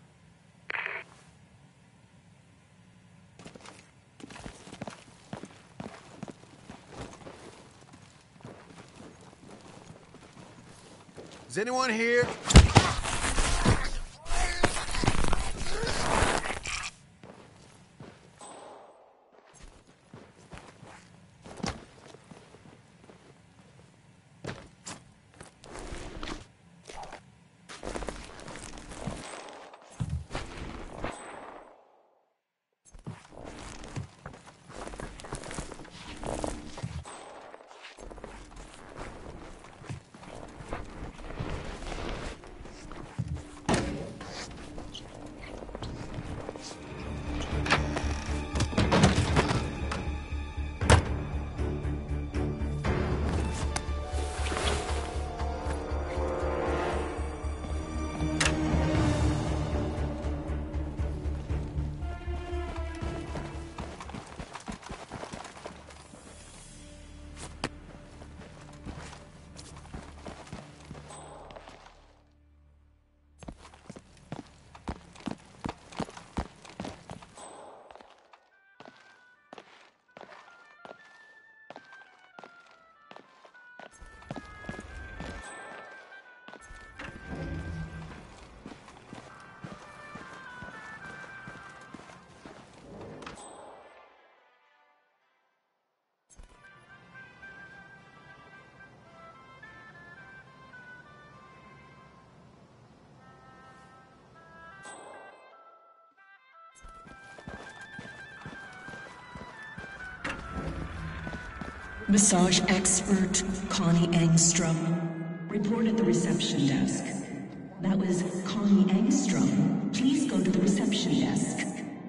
Is anyone here? Massage expert Connie Engstrom. Report at the reception desk. That was Connie Engstrom. Please go to the reception desk.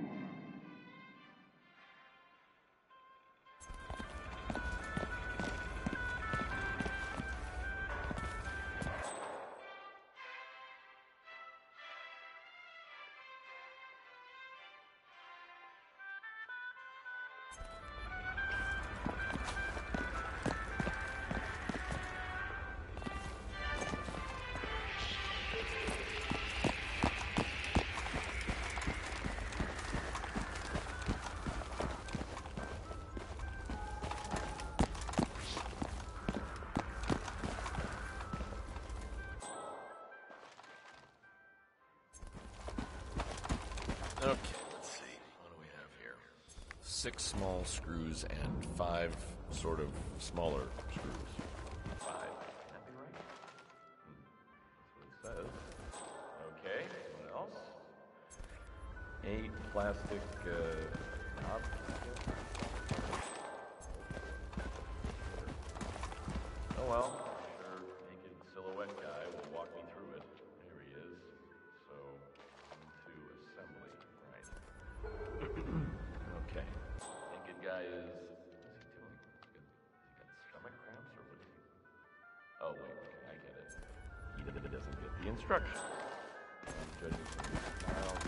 Okay, let's see. What do we have here? 6 small screws and 5 sort of smaller screws. 5. Can that be right? That's what it says. Okay, what else? 8 plastic knobs. Oh well, sure, naked silhouette guy will walk me through it. Here he is. So, into assembly, right? Okay. Naked guy is... What is he doing? Has he got stomach cramps or what is he... Oh, wait, okay, I get it. He doesn't get the instructions. I'm judging from his style.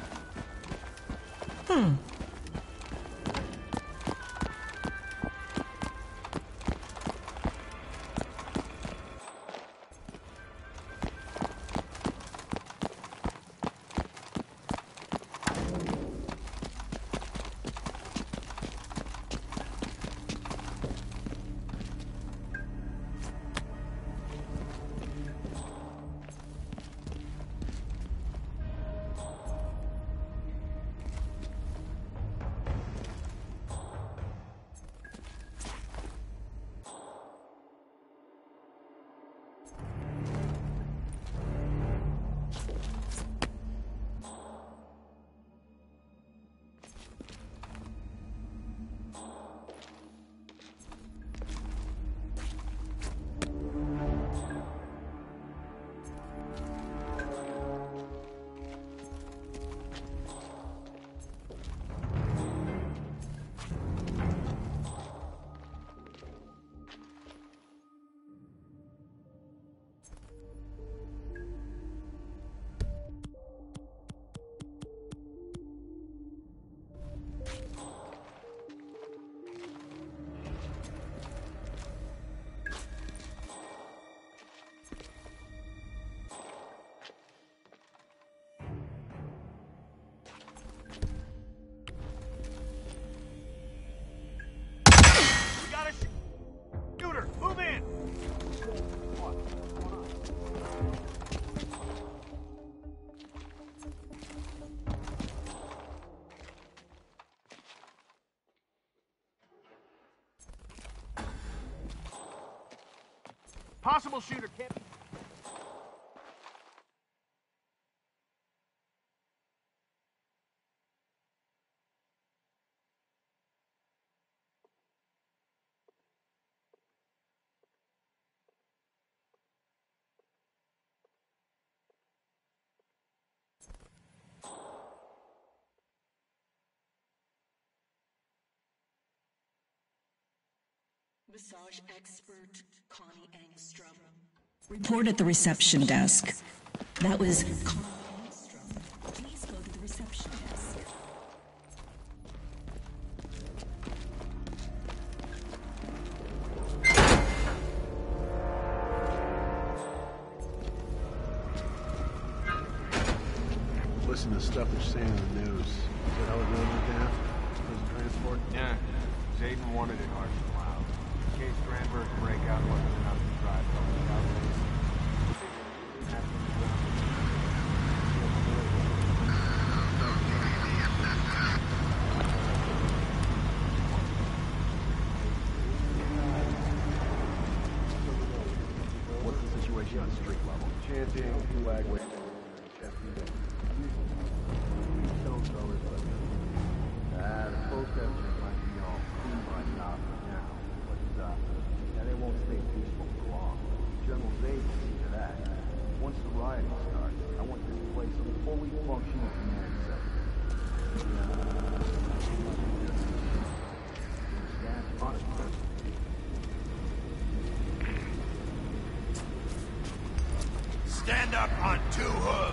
Move in! Possible shooter can't be... Massage expert Connie Engstrom. Report at the reception desk. That was Connie Engstrom. Please go to the reception desk. Listen to stuff they're saying on the news. Is that how it really went down? Prison transport? Yeah. Zayden wanted it harsh and loud. In case Strandberg's breakout wasn't enough to drive public outrage. What's the situation on street level? Chanting, flag waving, the protesters might be all cool by now, but up on two hooves.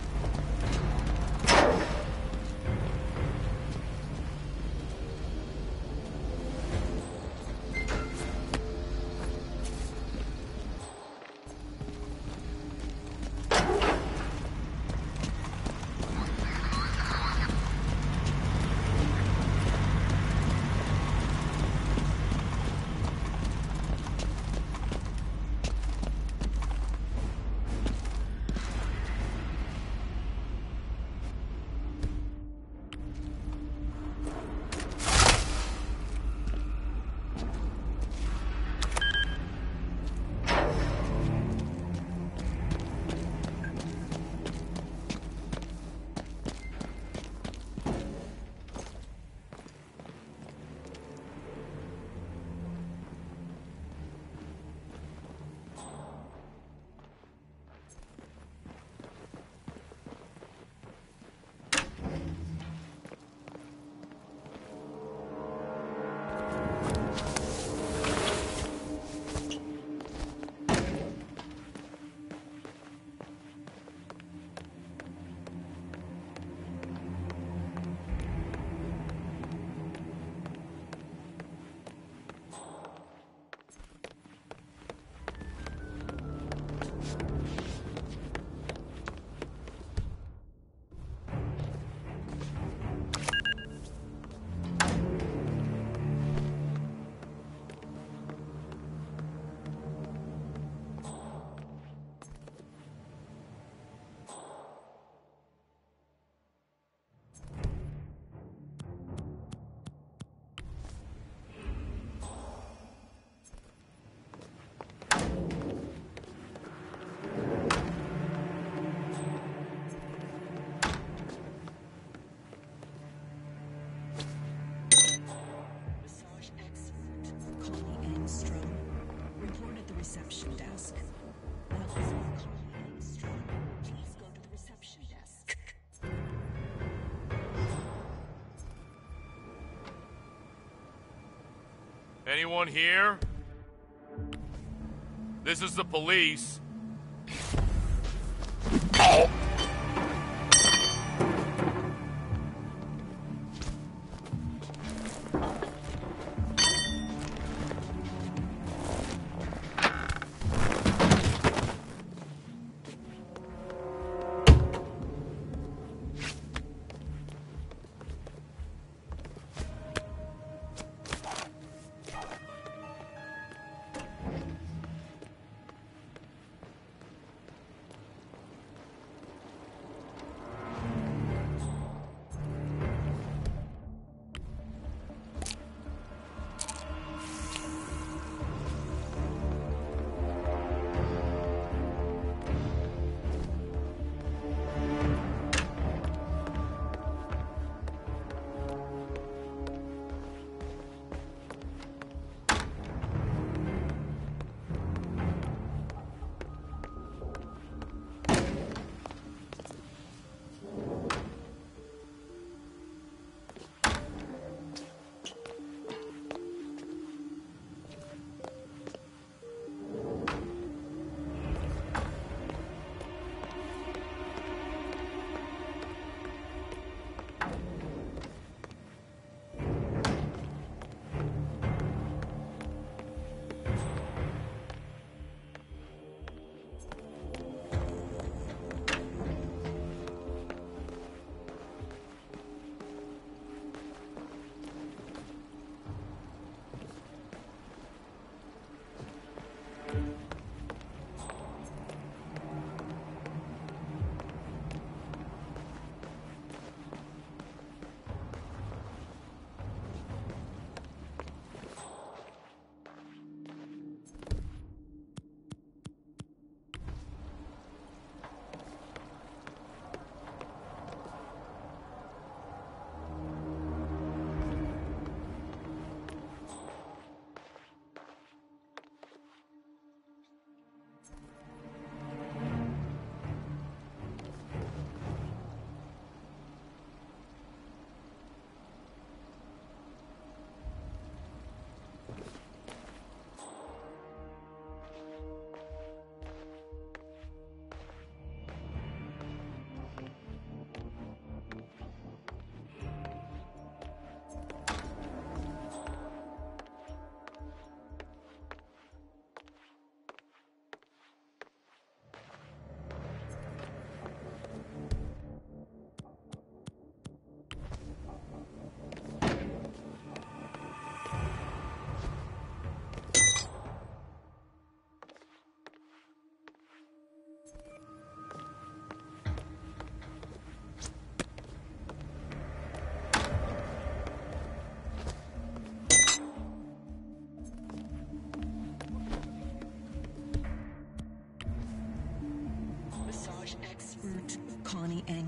Reception desk. That was Connie Engstrom. Please go to the reception desk. Anyone here? This is the police.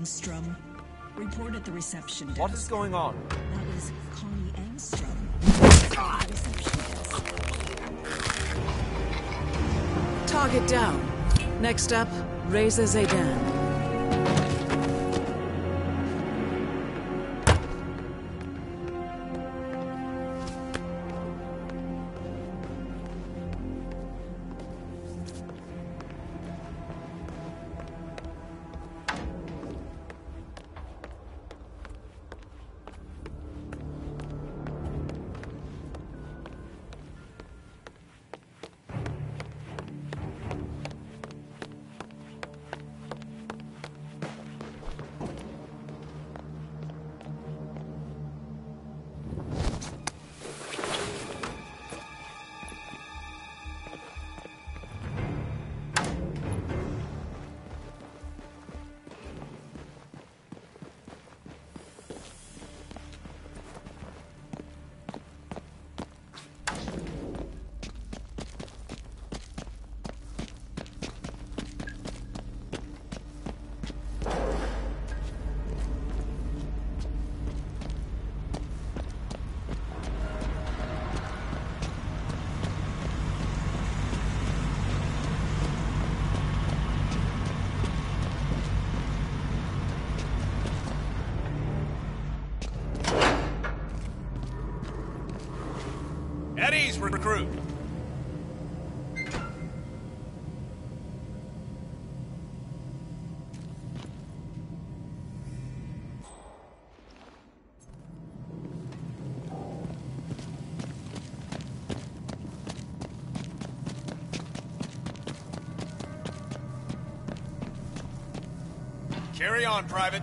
Angstrom. Report at the reception desk. What is going on? That is Connie Angstrom. Target down. Next up, Razor Zaydan. Eddie's recruit. Carry on, Private.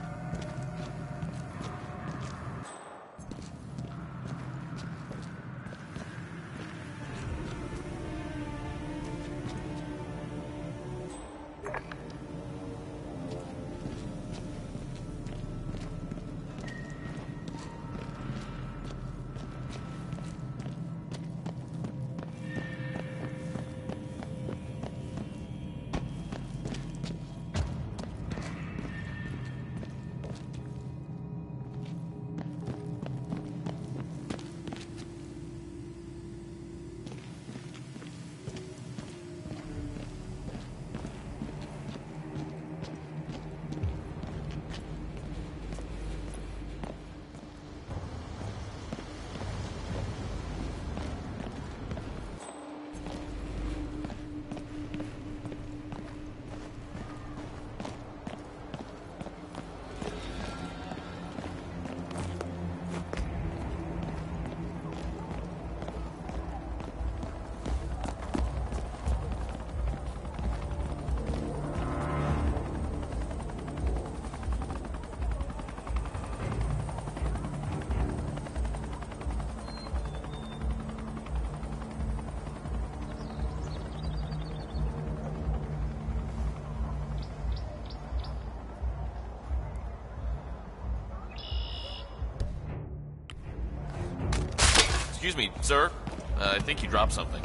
Excuse me, sir. I think you dropped something.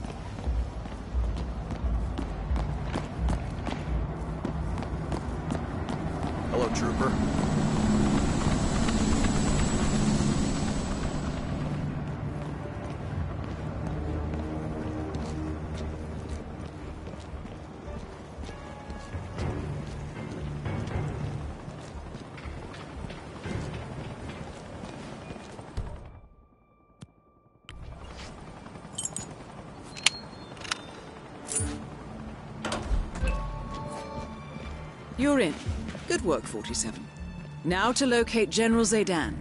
Hello, Trooper. You're in. Good work, 47. Now to locate General Zaydan.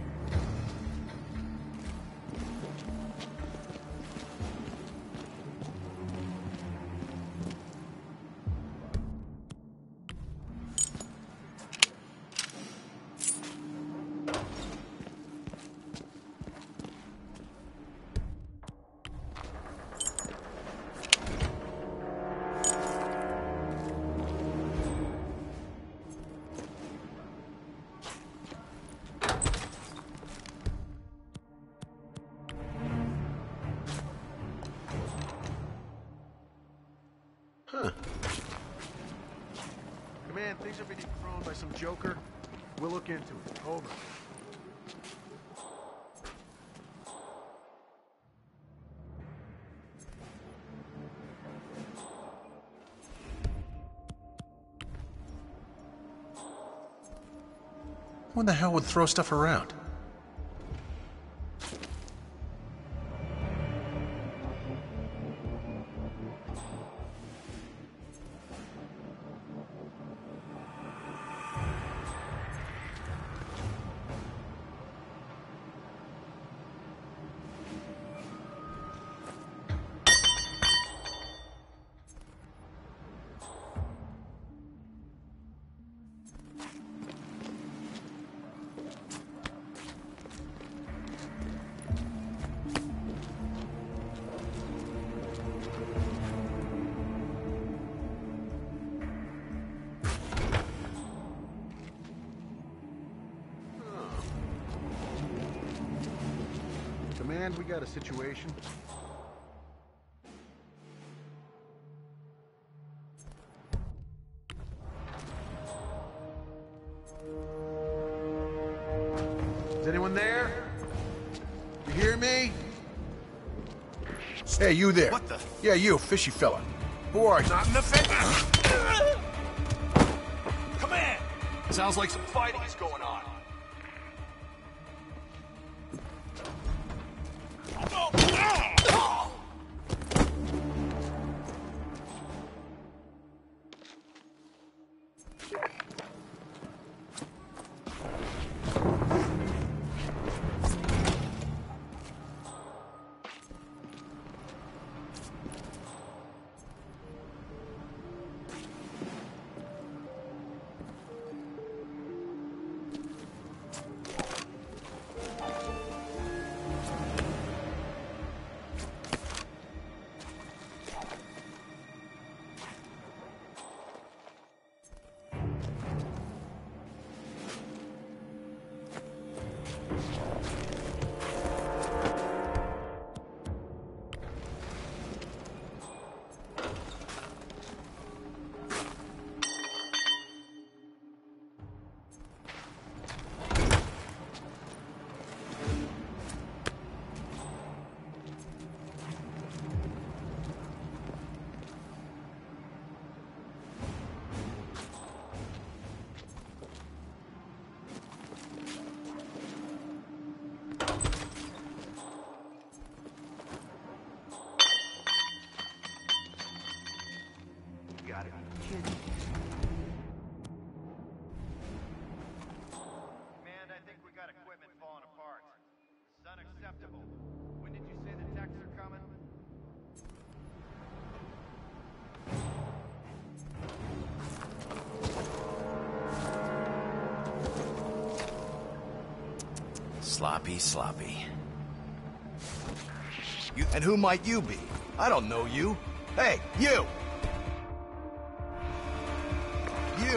Command, things are being thrown on by some joker? We'll look into it. Over. Who in the hell would throw stuff around? Command, we got a situation. Is anyone there? You hear me? Hey, you there. What the? Yeah, you, fishy fella. Who are you? Not in the fence. Command! Sounds like some fighting is going on. Gotta be kidding. Command, I think we got equipment falling apart. It's unacceptable. When did you say the techs are coming? Sloppy, sloppy. And who might you be? I don't know you. Hey, you! You!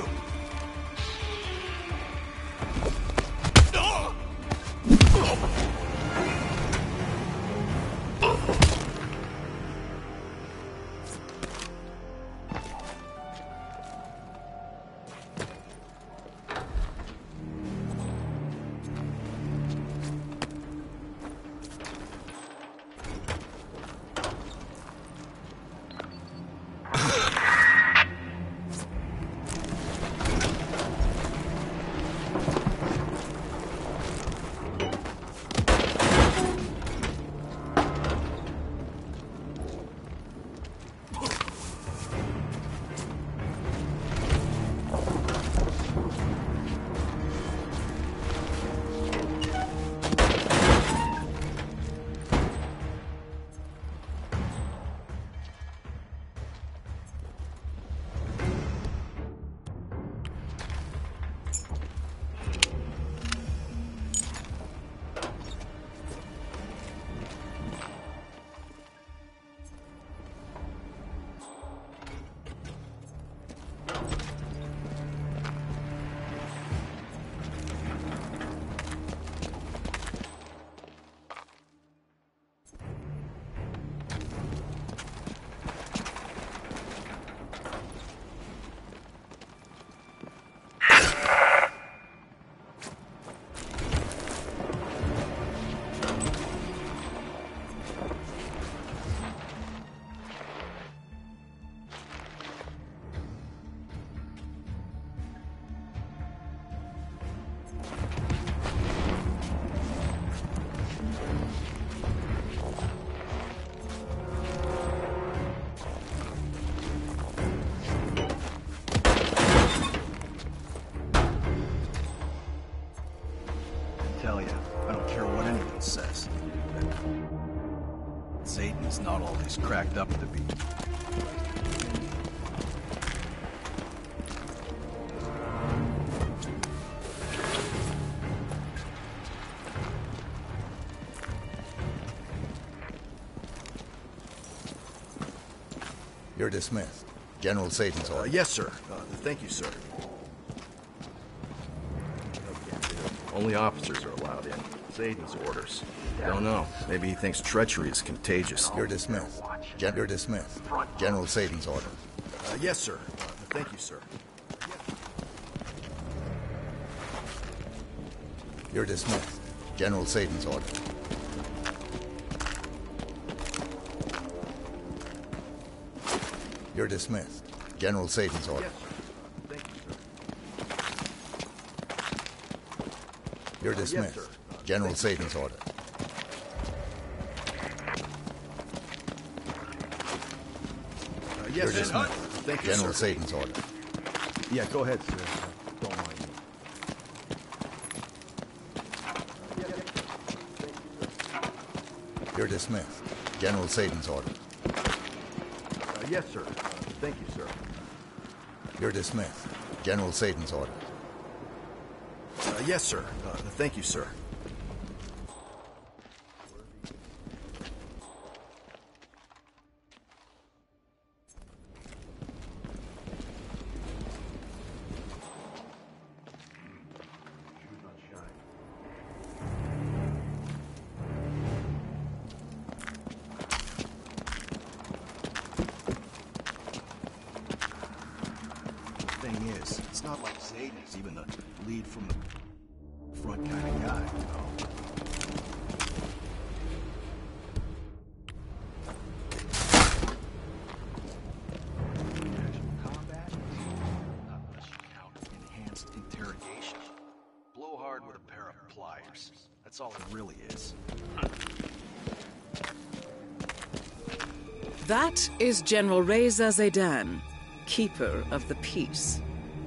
Zayden's not all he's cracked up to be. You're dismissed. General Satan's order. Yes, sir. Thank you, sir. Only officers are allowed in. Zayden's orders. Don't know. Maybe he thinks treachery is contagious. You're dismissed. You're dismissed. General Satan's order. Yes, sir. Thank you, sir. You're dismissed. General Satan's order. You're dismissed. General Satan's order. Thank you, sir. You're dismissed. Yes, General Satan's order. Yes, You're sir. dismissed. Thank you, General sir. Satan's order. Yeah, go ahead, sir. Don't mind me. You're dismissed. General Satan's order. Yes, sir. Thank you, sir. You're dismissed. General Satan's order. Yes, sir. Thank you, sir. Thing is, it's not like Zayden's even the lead from the front kind of guy, you know? Actual combat? Not unless you count enhanced interrogation. Blow hard with a pair of pliers. That's all it really is. That is General Reza Zaydan, Keeper of the Peace.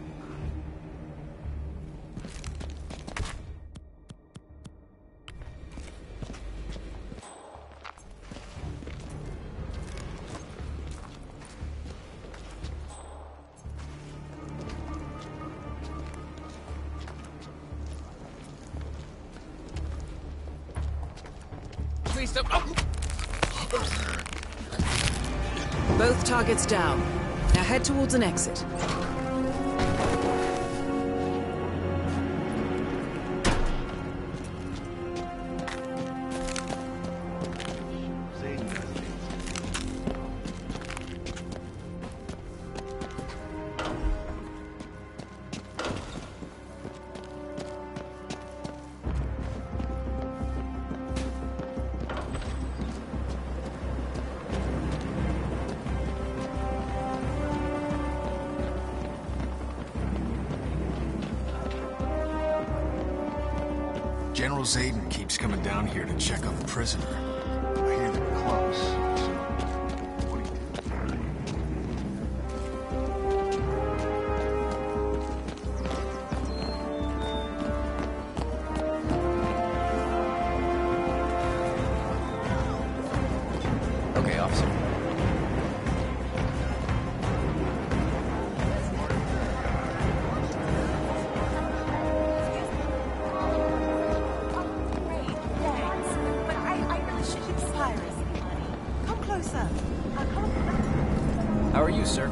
Please don't. Oh. Both targets down. Now head towards an exit. General Zayden keeps coming down here to check on the prisoner. I hear they're close, so what do you do? Okay, officer. How are you, sir?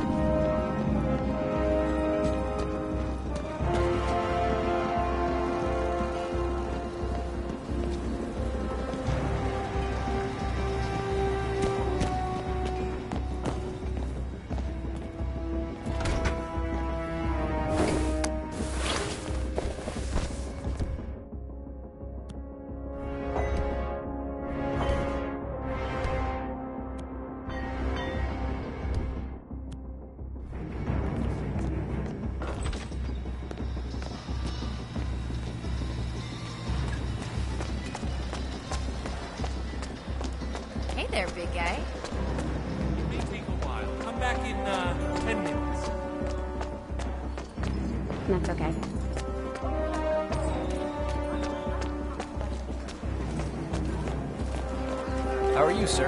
There, big guy. It may take a while. Come back in 10 minutes. That's okay. How are you, sir?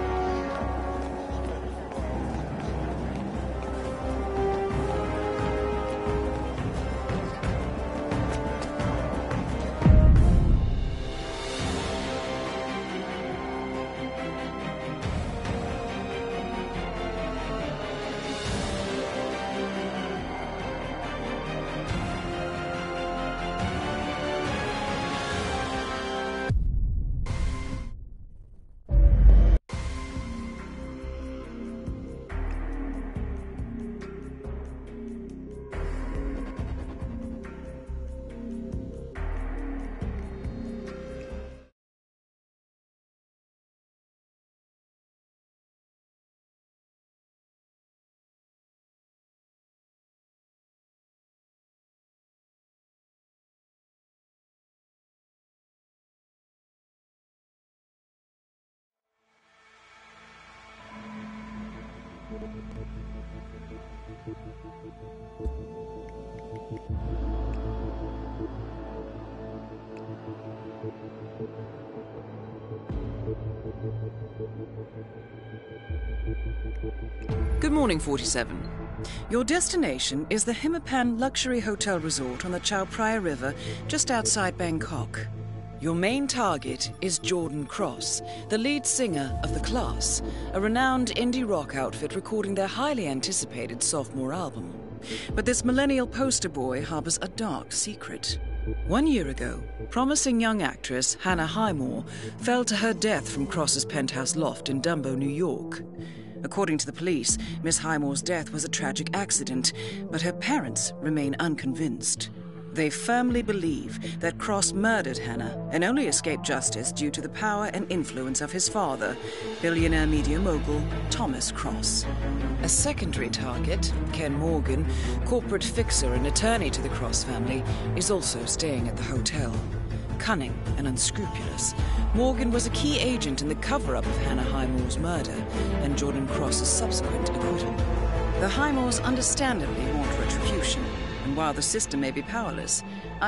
Good morning, 47. Your destination is the Hitman Luxury Hotel Resort on the Chao Phraya River, just outside Bangkok. Your main target is Jordan Cross, the lead singer of The Class, a renowned indie rock outfit recording their highly anticipated sophomore album. But this millennial poster boy harbors a dark secret. 1 year ago, promising young actress Hannah Highmore fell to her death from Cross's penthouse loft in Dumbo, New York. According to the police, Miss Highmore's death was a tragic accident, but her parents remain unconvinced. They firmly believe that Cross murdered Hannah and only escaped justice due to the power and influence of his father, billionaire media mogul Thomas Cross. A secondary target, Ken Morgan, corporate fixer and attorney to the Cross family, is also staying at the hotel. Cunning and unscrupulous, Morgan was a key agent in the cover-up of Hannah Highmore's murder and Jordan Cross's subsequent acquittal. The Highmores understandably want retribution, and while the system may be powerless,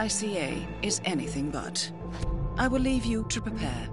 ICA is anything but. I will leave you to prepare.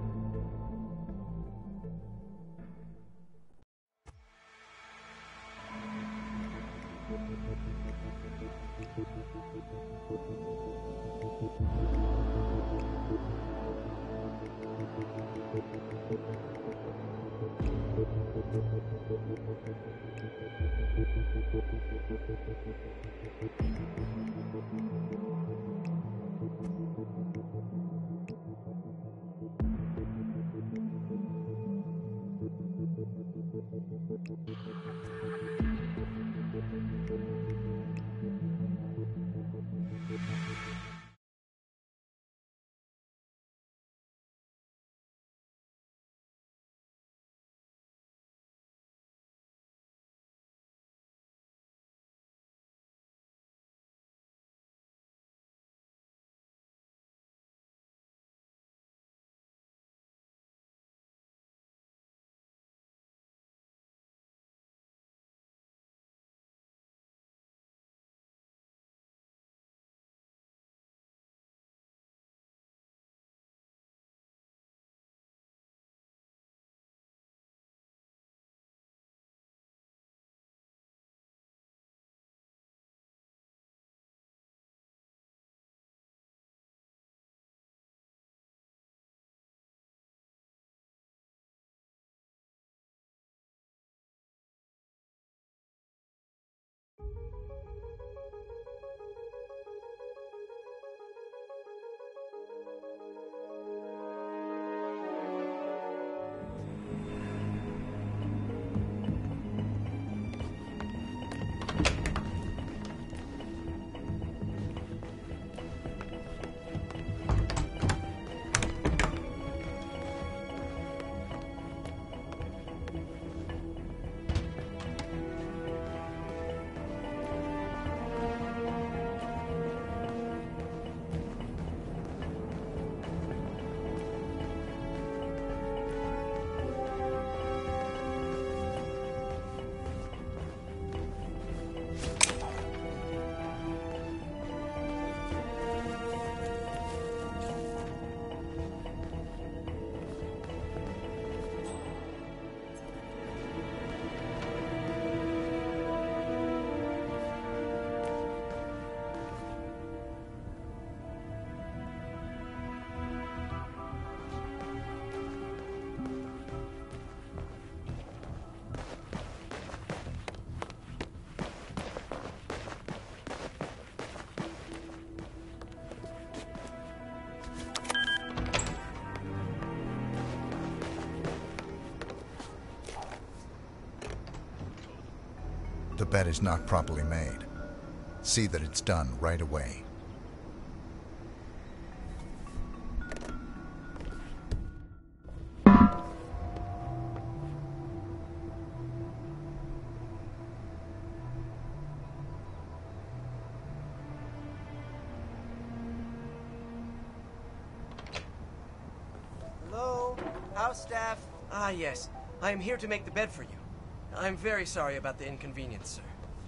the bed is not properly made. See that it's done right away. Hello? House staff? Ah, yes. I am here to make the bed for you. I'm very sorry about the inconvenience, sir.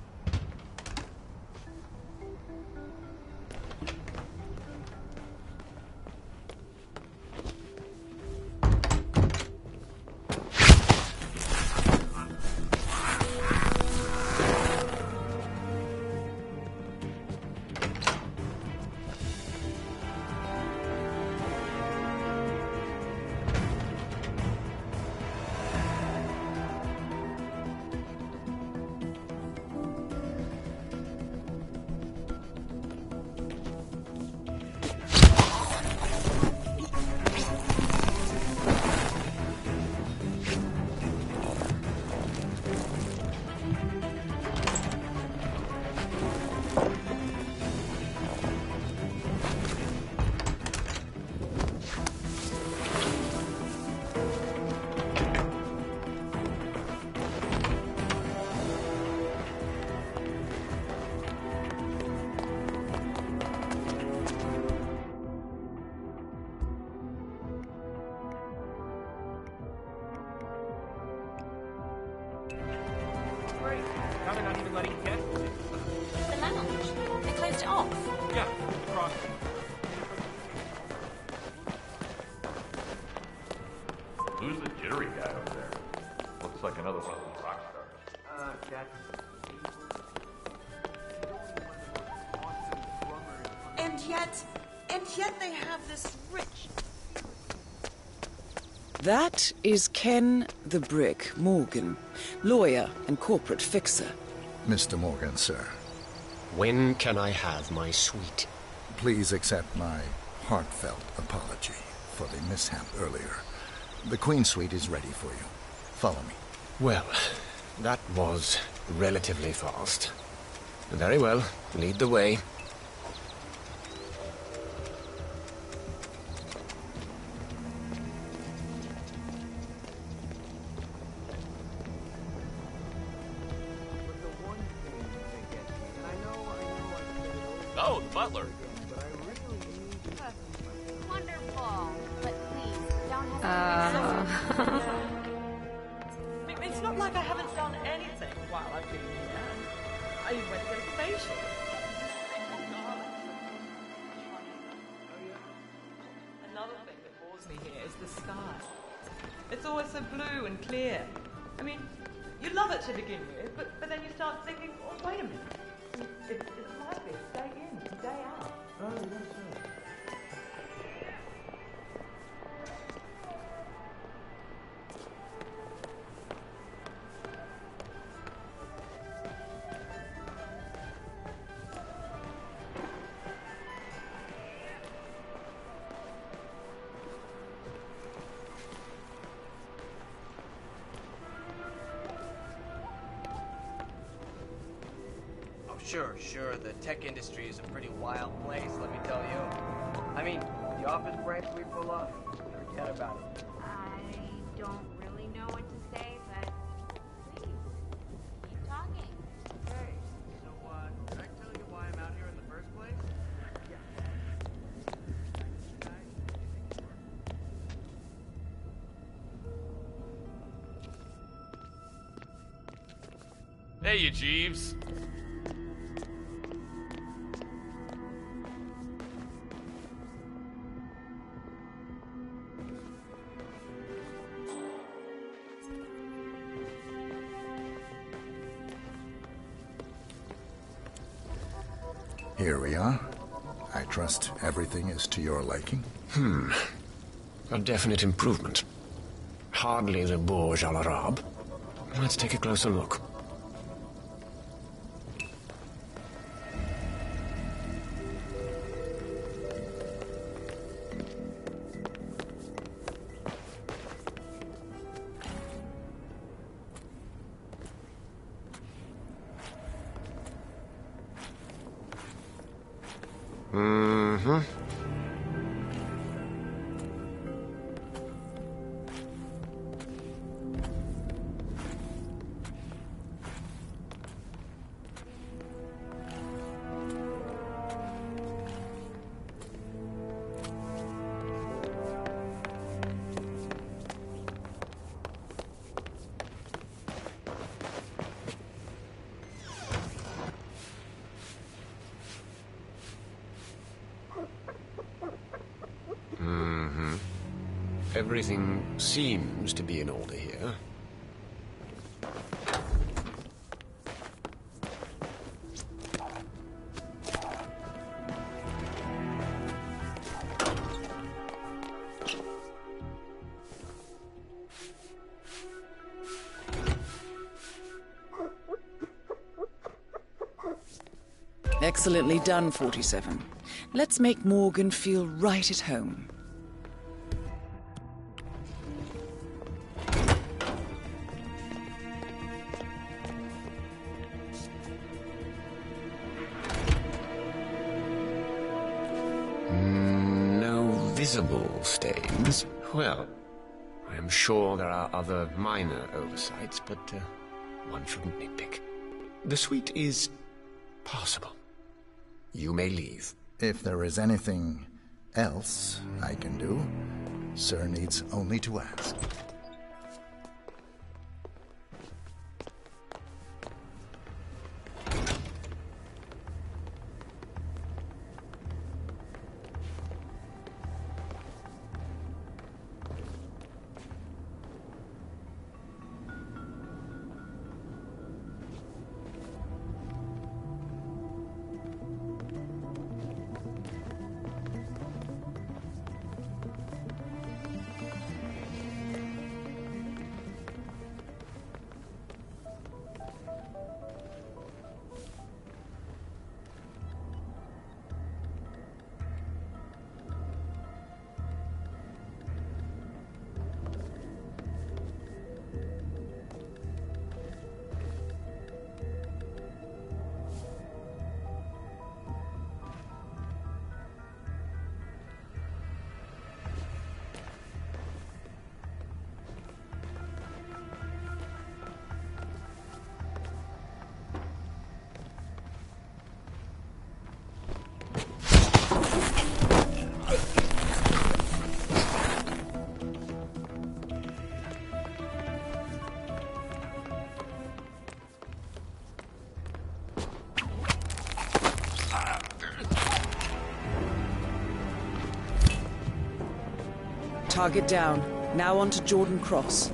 Now they're not even letting guests in. The lounge. They closed it off. Yeah, across. Who's the jittery guy over there? Looks like another one of those rock stars. And yet they have this rich... That is Ken the Brick Morgan, lawyer and corporate fixer. Mr. Morgan, sir. When can I have my suite? Please accept my heartfelt apology for the mishap earlier. The Queen Suite is ready for you. Follow me. Well, that was relatively fast. Very well. Lead the way. Oh, the butler. Wonderful. But please, don't It's not like I haven't done anything while I've been here. I even went to get a facial. Another thing that bores me here is the sky. It's always so blue and clear. I mean, you love it to begin with, but then you start thinking, oh, wait a minute. It's like this, day in, day out. Oh, yes, sir. Sure, the tech industry is a pretty wild place, let me tell you. I mean, the office branch we pull off, forget about it. I don't really know what to say, but please, keep talking. Hey, so, did I tell you why I'm out here in the first place? Hey, you Jeeves. Here we are. I trust everything is to your liking. A definite improvement. Hardly the Burj Al Arab. Let's take a closer look. Mm-hmm. Everything seems to be in order here. Excellently done, 47. Let's make Morgan feel right at home. No visible stains. Well, I am sure there are other minor oversights, but one shouldn't nitpick. The suite is passable. You may leave. If there is anything else I can do, Sir needs only to ask. Target down. Now on to Jordan Cross.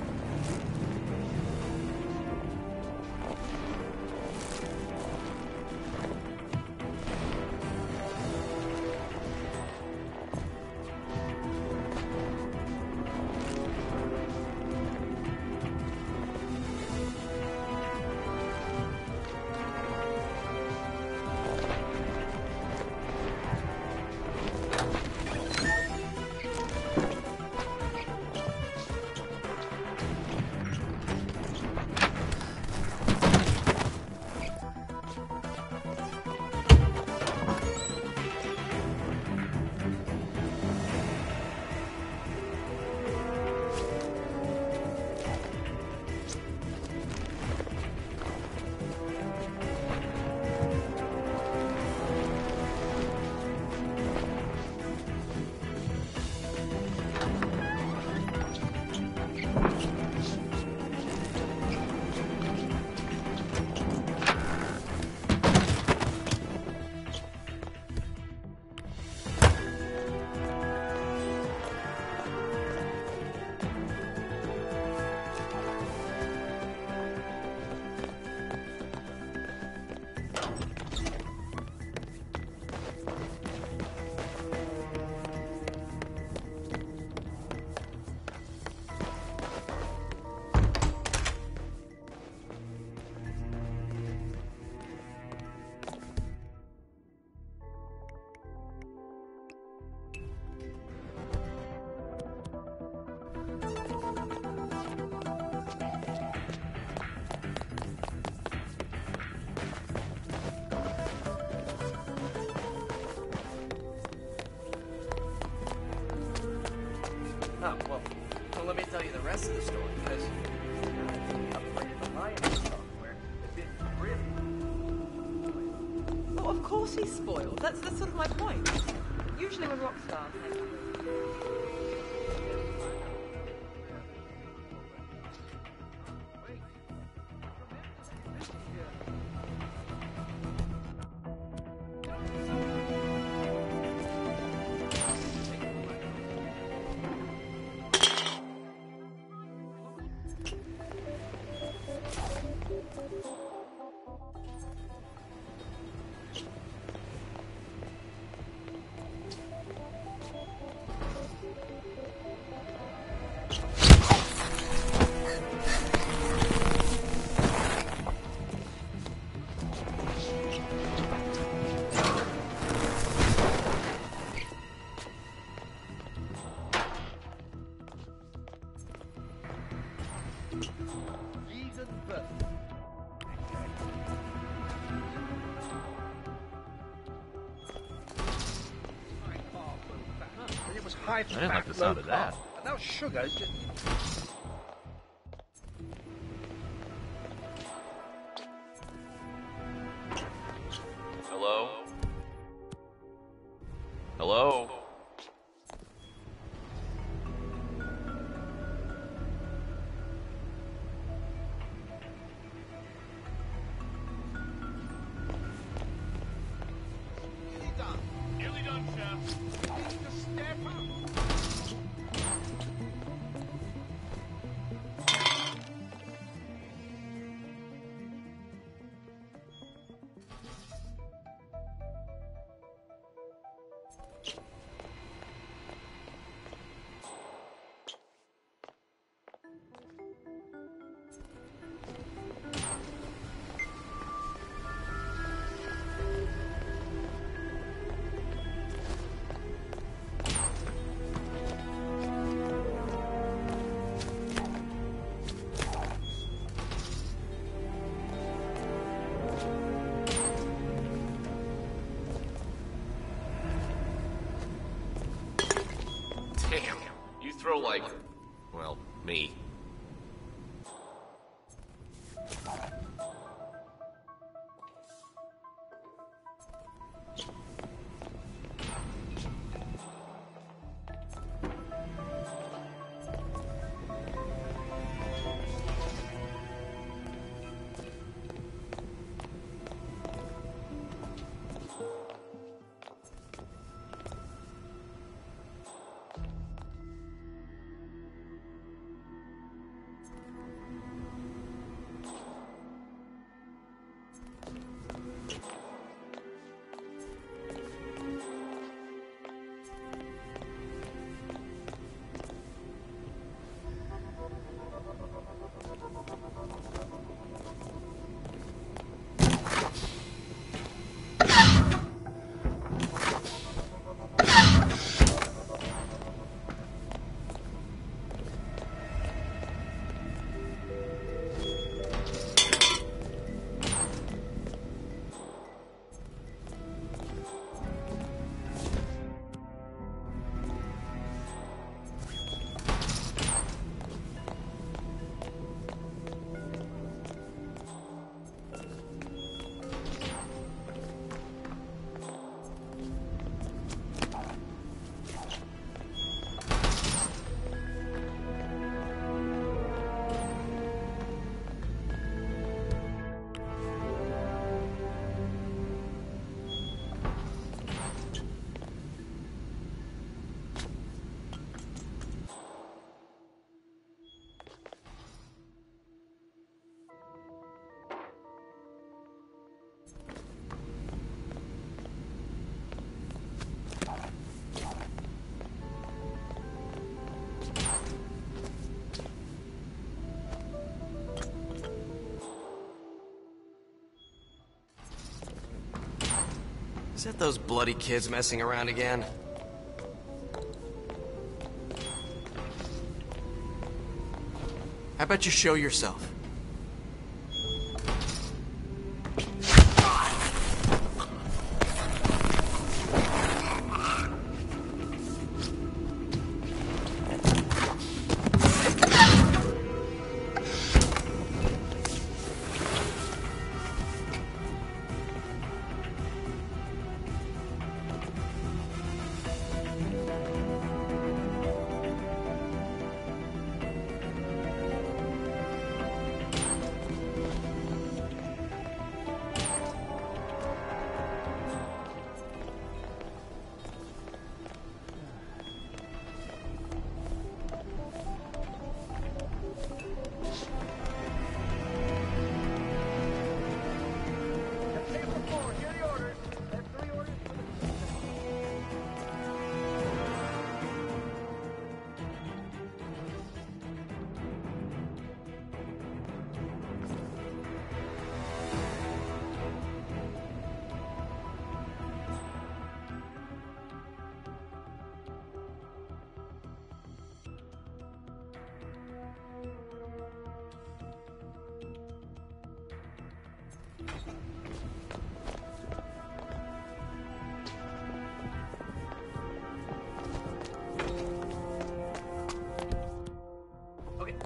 Well, let me tell you the rest of the story, because upgraded the lion software a bit grim. Well, of course he's spoiled. That's sort of my point. Usually when rock stars make I didn't like the sound of that. And now sugar is just... Hello? Hello? Nearly done, Chef. Just step up. Damn, you throw like, well, me. Is that those bloody kids messing around again? How about you show yourself?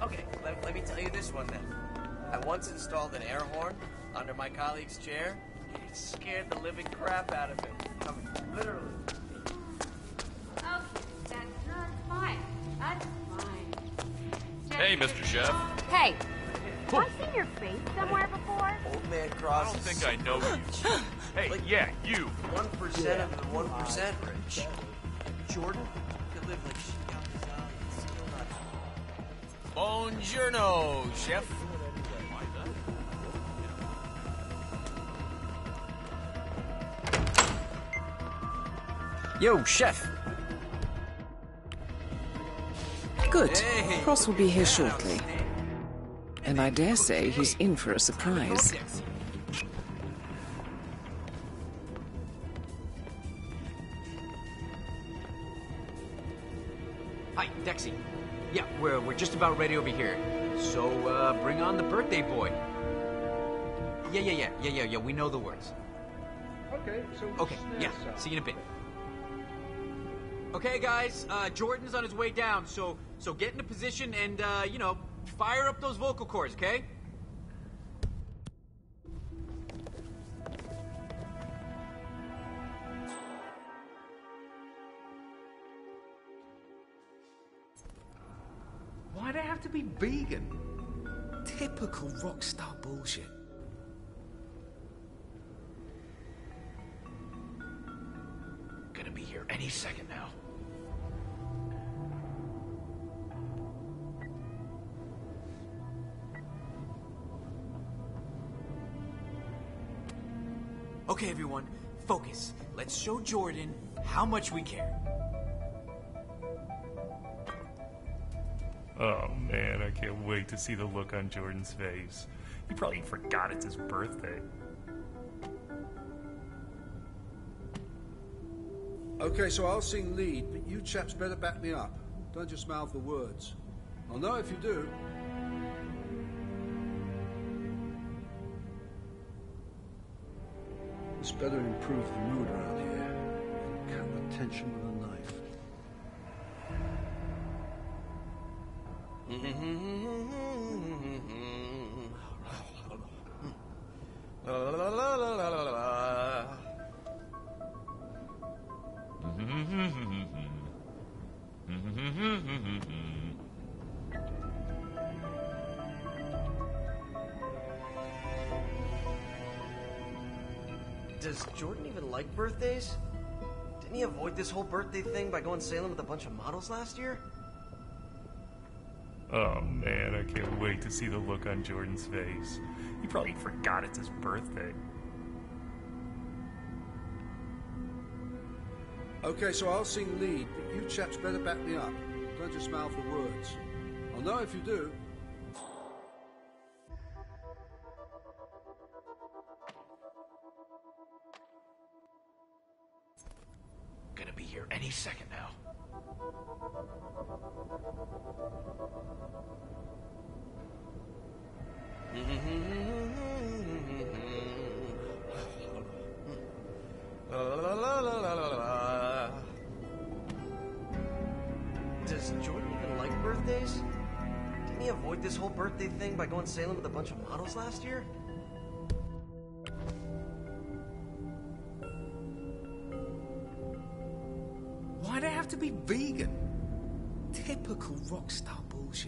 Okay, let me tell you this one then. I once installed an air horn under my colleague's chair. It scared the living crap out of him. I mean, literally. Okay, that's fine. That's fine. Hey, Mr. Chef. Hey, have I seen your face somewhere before? Old man I Cross. don't think I know you. Hey, Like, yeah, you. 1% of the 1% rich. Jordan could live like she out his alley and still not. Buongiorno, chef. Yo, chef. Good. Hey. Cross will be here shortly. And I dare say he's in for a surprise. Hi, Dexy. Yeah, we're just about ready over here. So, bring on the birthday boy. Yeah, we know the words. Okay, yeah, see you in a bit. Okay, guys, Jordan's on his way down, so get into position and, fire up those vocal cords, okay? Why'd I have to be vegan? Typical rock star bullshit. Gonna be here any second now. Okay, everyone, focus. Let's show Jordan how much we care. Oh man, I can't wait to see the look on Jordan's face. He probably forgot it's his birthday. Okay, so I'll sing lead, but you chaps better back me up. Don't just mouth the words. I'll know if you do. This better improve the mood around here. Cut the tension with a knife. Does Jordan even like birthdays? Didn't he avoid this whole birthday thing by going sailing with a bunch of models last year? Oh man, I can't wait to see the look on Jordan's face. He probably forgot it's his birthday. Okay, so I'll sing lead, but you chaps better back me up. Don't just mouth the words. I'll know if you do. Gonna be here any second now. Does Jordan even like birthdays? Didn't he avoid this whole birthday thing by going sailing with a bunch of models last year? Why'd I have to be vegan? Typical rock star bullshit.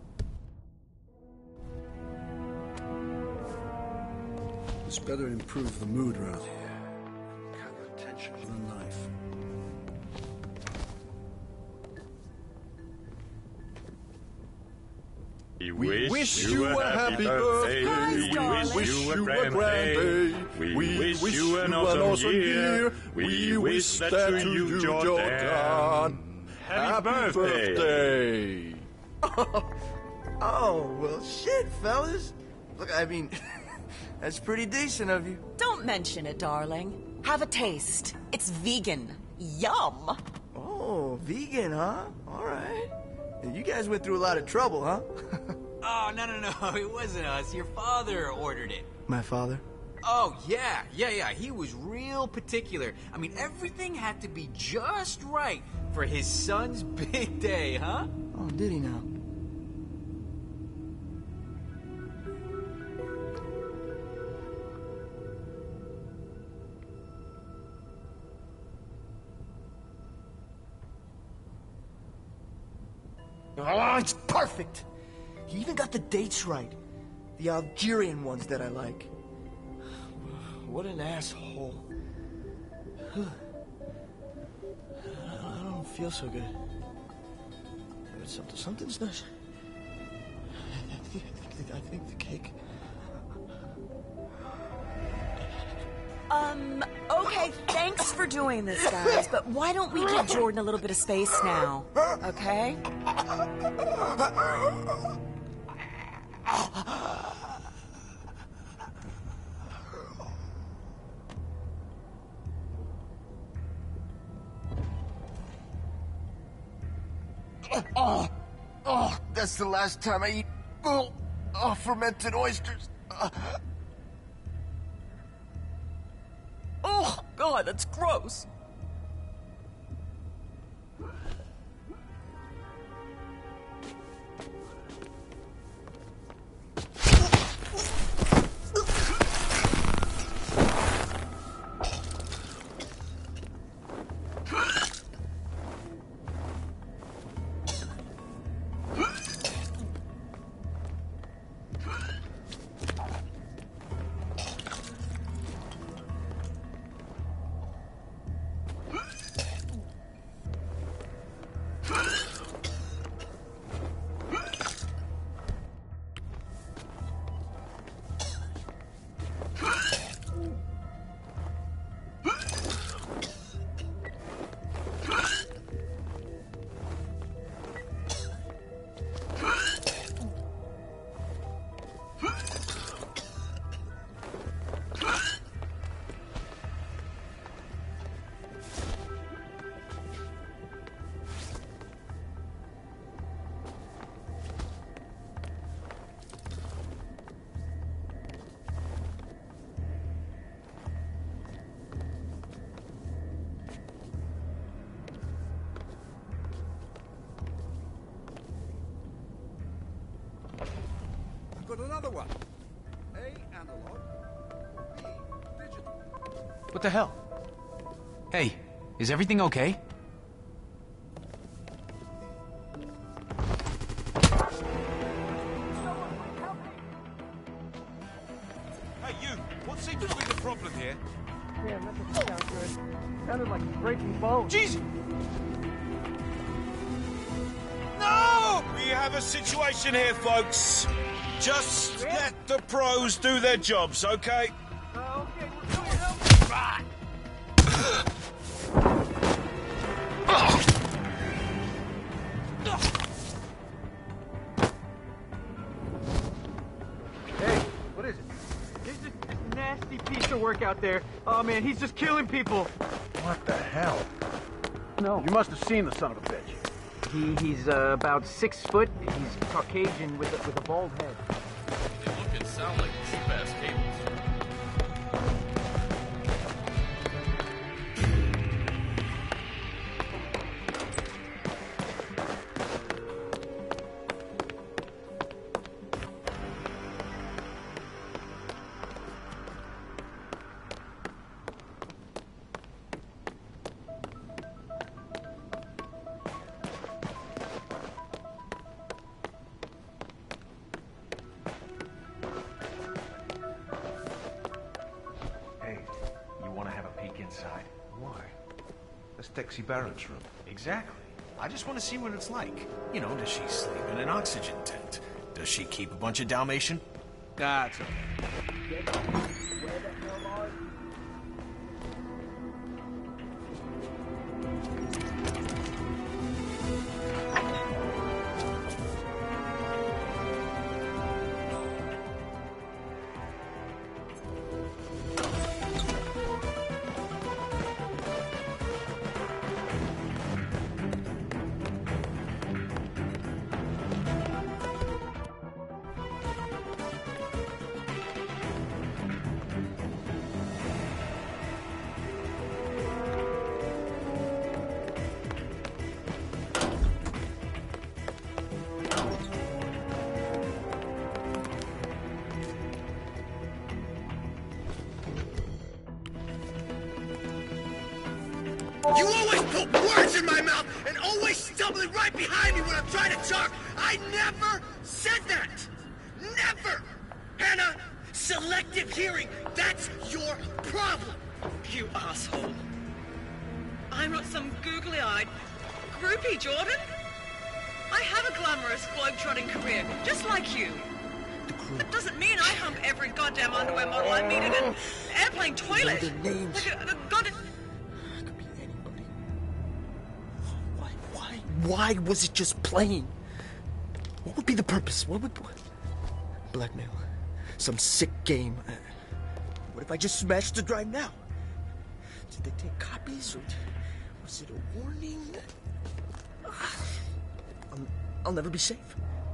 This better improve the mood around here. Cut the tension with a knife. We wish you a happy birthday. We wish you a grand day. We wish you an awesome year. We wish that to you, Jordan. Happy birthday. Oh, well, shit, fellas. Look, I mean, that's pretty decent of you. Don't mention it, darling. Have a taste. It's vegan. Yum. Oh, vegan, huh? All right. You guys went through a lot of trouble, huh? Oh, no, it wasn't us. Your father ordered it. My father? Oh, yeah. He was real particular. I mean, everything had to be just right for his son's big day, huh? Oh, did he now? perfect. He even got the dates right. The Algerian ones that I like. What an asshole. I don't feel so good. Something's not... I think the cake... Okay, thanks for doing this, guys, but why don't we give Jordan a little bit of space now, okay? Oh, that's the last time I eat fermented oysters. Oh, God, that's gross. Got another one. A analog, B digital. What the hell? Hey, is everything okay? Hey, you! What seems to be the problem here? Yeah, that doesn't sound good. Sounded like he's breaking bones. Jesus! No! We have a situation here, folks. Just let the pros do their jobs, okay? Okay, we're coming help. Right. Hey, what is it? There's this nasty piece of work out there. Oh man, he's just killing people. What the hell? No. You must have seen the son of a bitch. He's about 6 foot. He's Caucasian with a bald head. They look and sound like cheap-ass cables. Inside. Why? That's Dexy Barrett's room. Exactly. I just want to see what it's like. You know, does she sleep in an oxygen tent? Does she keep a bunch of Dalmatian? That's okay. You always put words in my mouth and always stumbling right behind me when I'm trying to talk. I never said that! Never! Hannah, selective hearing, that's your problem! You asshole. I'm not some googly-eyed groupie, Jordan. I have a glamorous globe-trotting career, just like you. That doesn't mean I hump every goddamn underwear model I meet in an airplane toilet. Their names. Like a goddamn... Could be anybody. Why was it just playing? What would be the purpose? What would... Blackmail. Some sick game. What if I just smashed the drive now? Did they take copies, or was it a warning? I'll never be safe.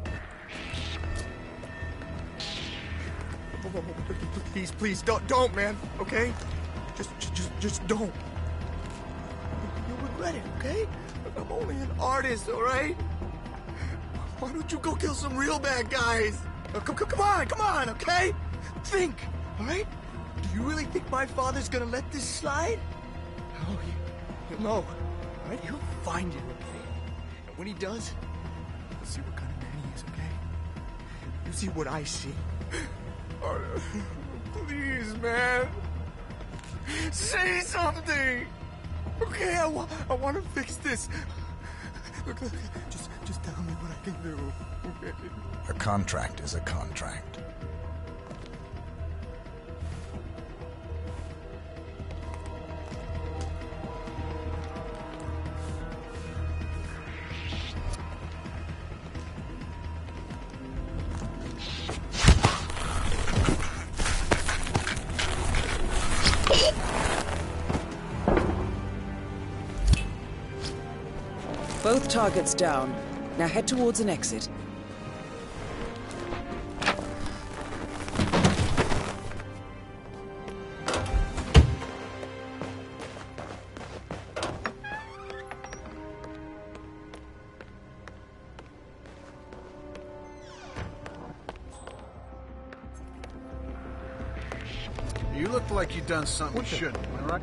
Please, don't, man. Okay? Just don't. You'll regret it, okay? I'm only an artist, all right? Why don't you go kill some real bad guys? Oh, come on, okay? Think, all right? Do you really think my father's gonna let this slide? Oh, he'll know, all right? He'll find it, okay? And when he does, you'll see what kind of man he is, okay? You'll see what I see. Please, man. Say something. Okay, I want to fix this. Look, just tell me what I can do. Okay. A contract is a contract. Both targets down. Now head towards an exit. You look like you've done something you shouldn't, am I right?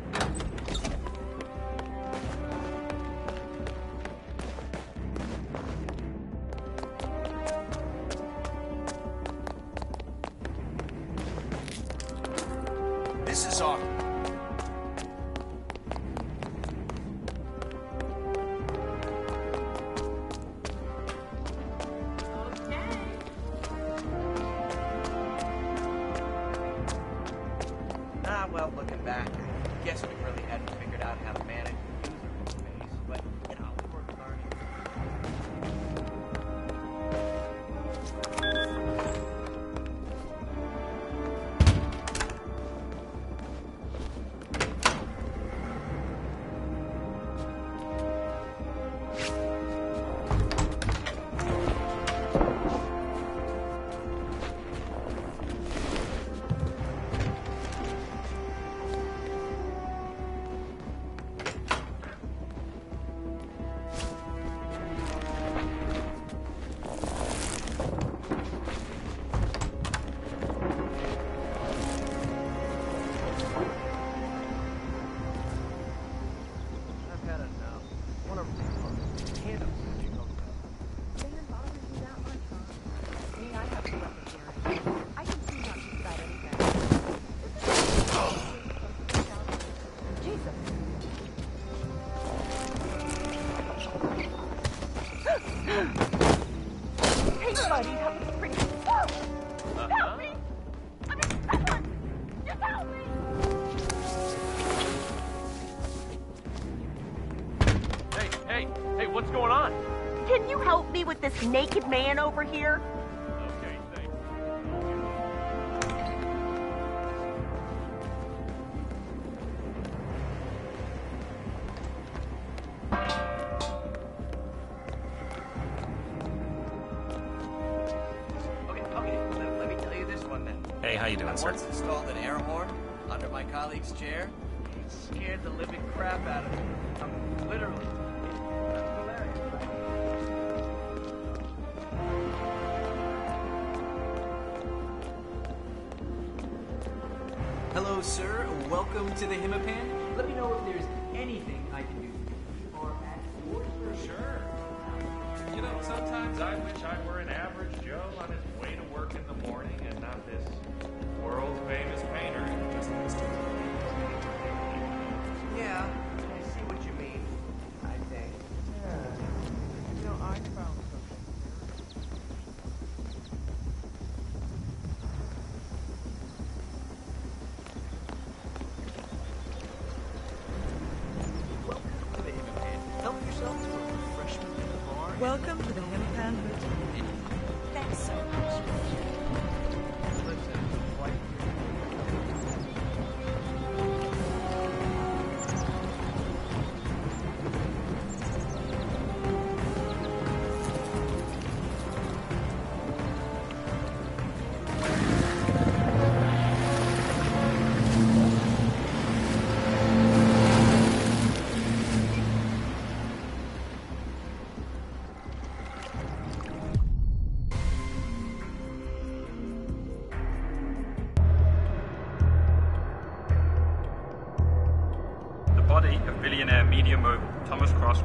This is our... Well, looking back, I guess we really hadn't figured out how to manage the user interface, but, you know, we're learning. Hey, buddy, that was pretty... Help me! I'm in trouble! Just help me! Hey, what's going on? Can you help me with this naked man over here? Okay, thanks. Okay, let me tell you this one then. Hey, how you doing, I sir? once installed an air horn under my colleague's chair. It scared the living crap out of me. I'm literally... hilarious, right? Hello, sir. Welcome to the Hitman. Let me know if there's anything I can do for you or at your service. Sure. You know, sometimes I wish I were an average Joe. Millionaire Media Mogul, Thomas Cross.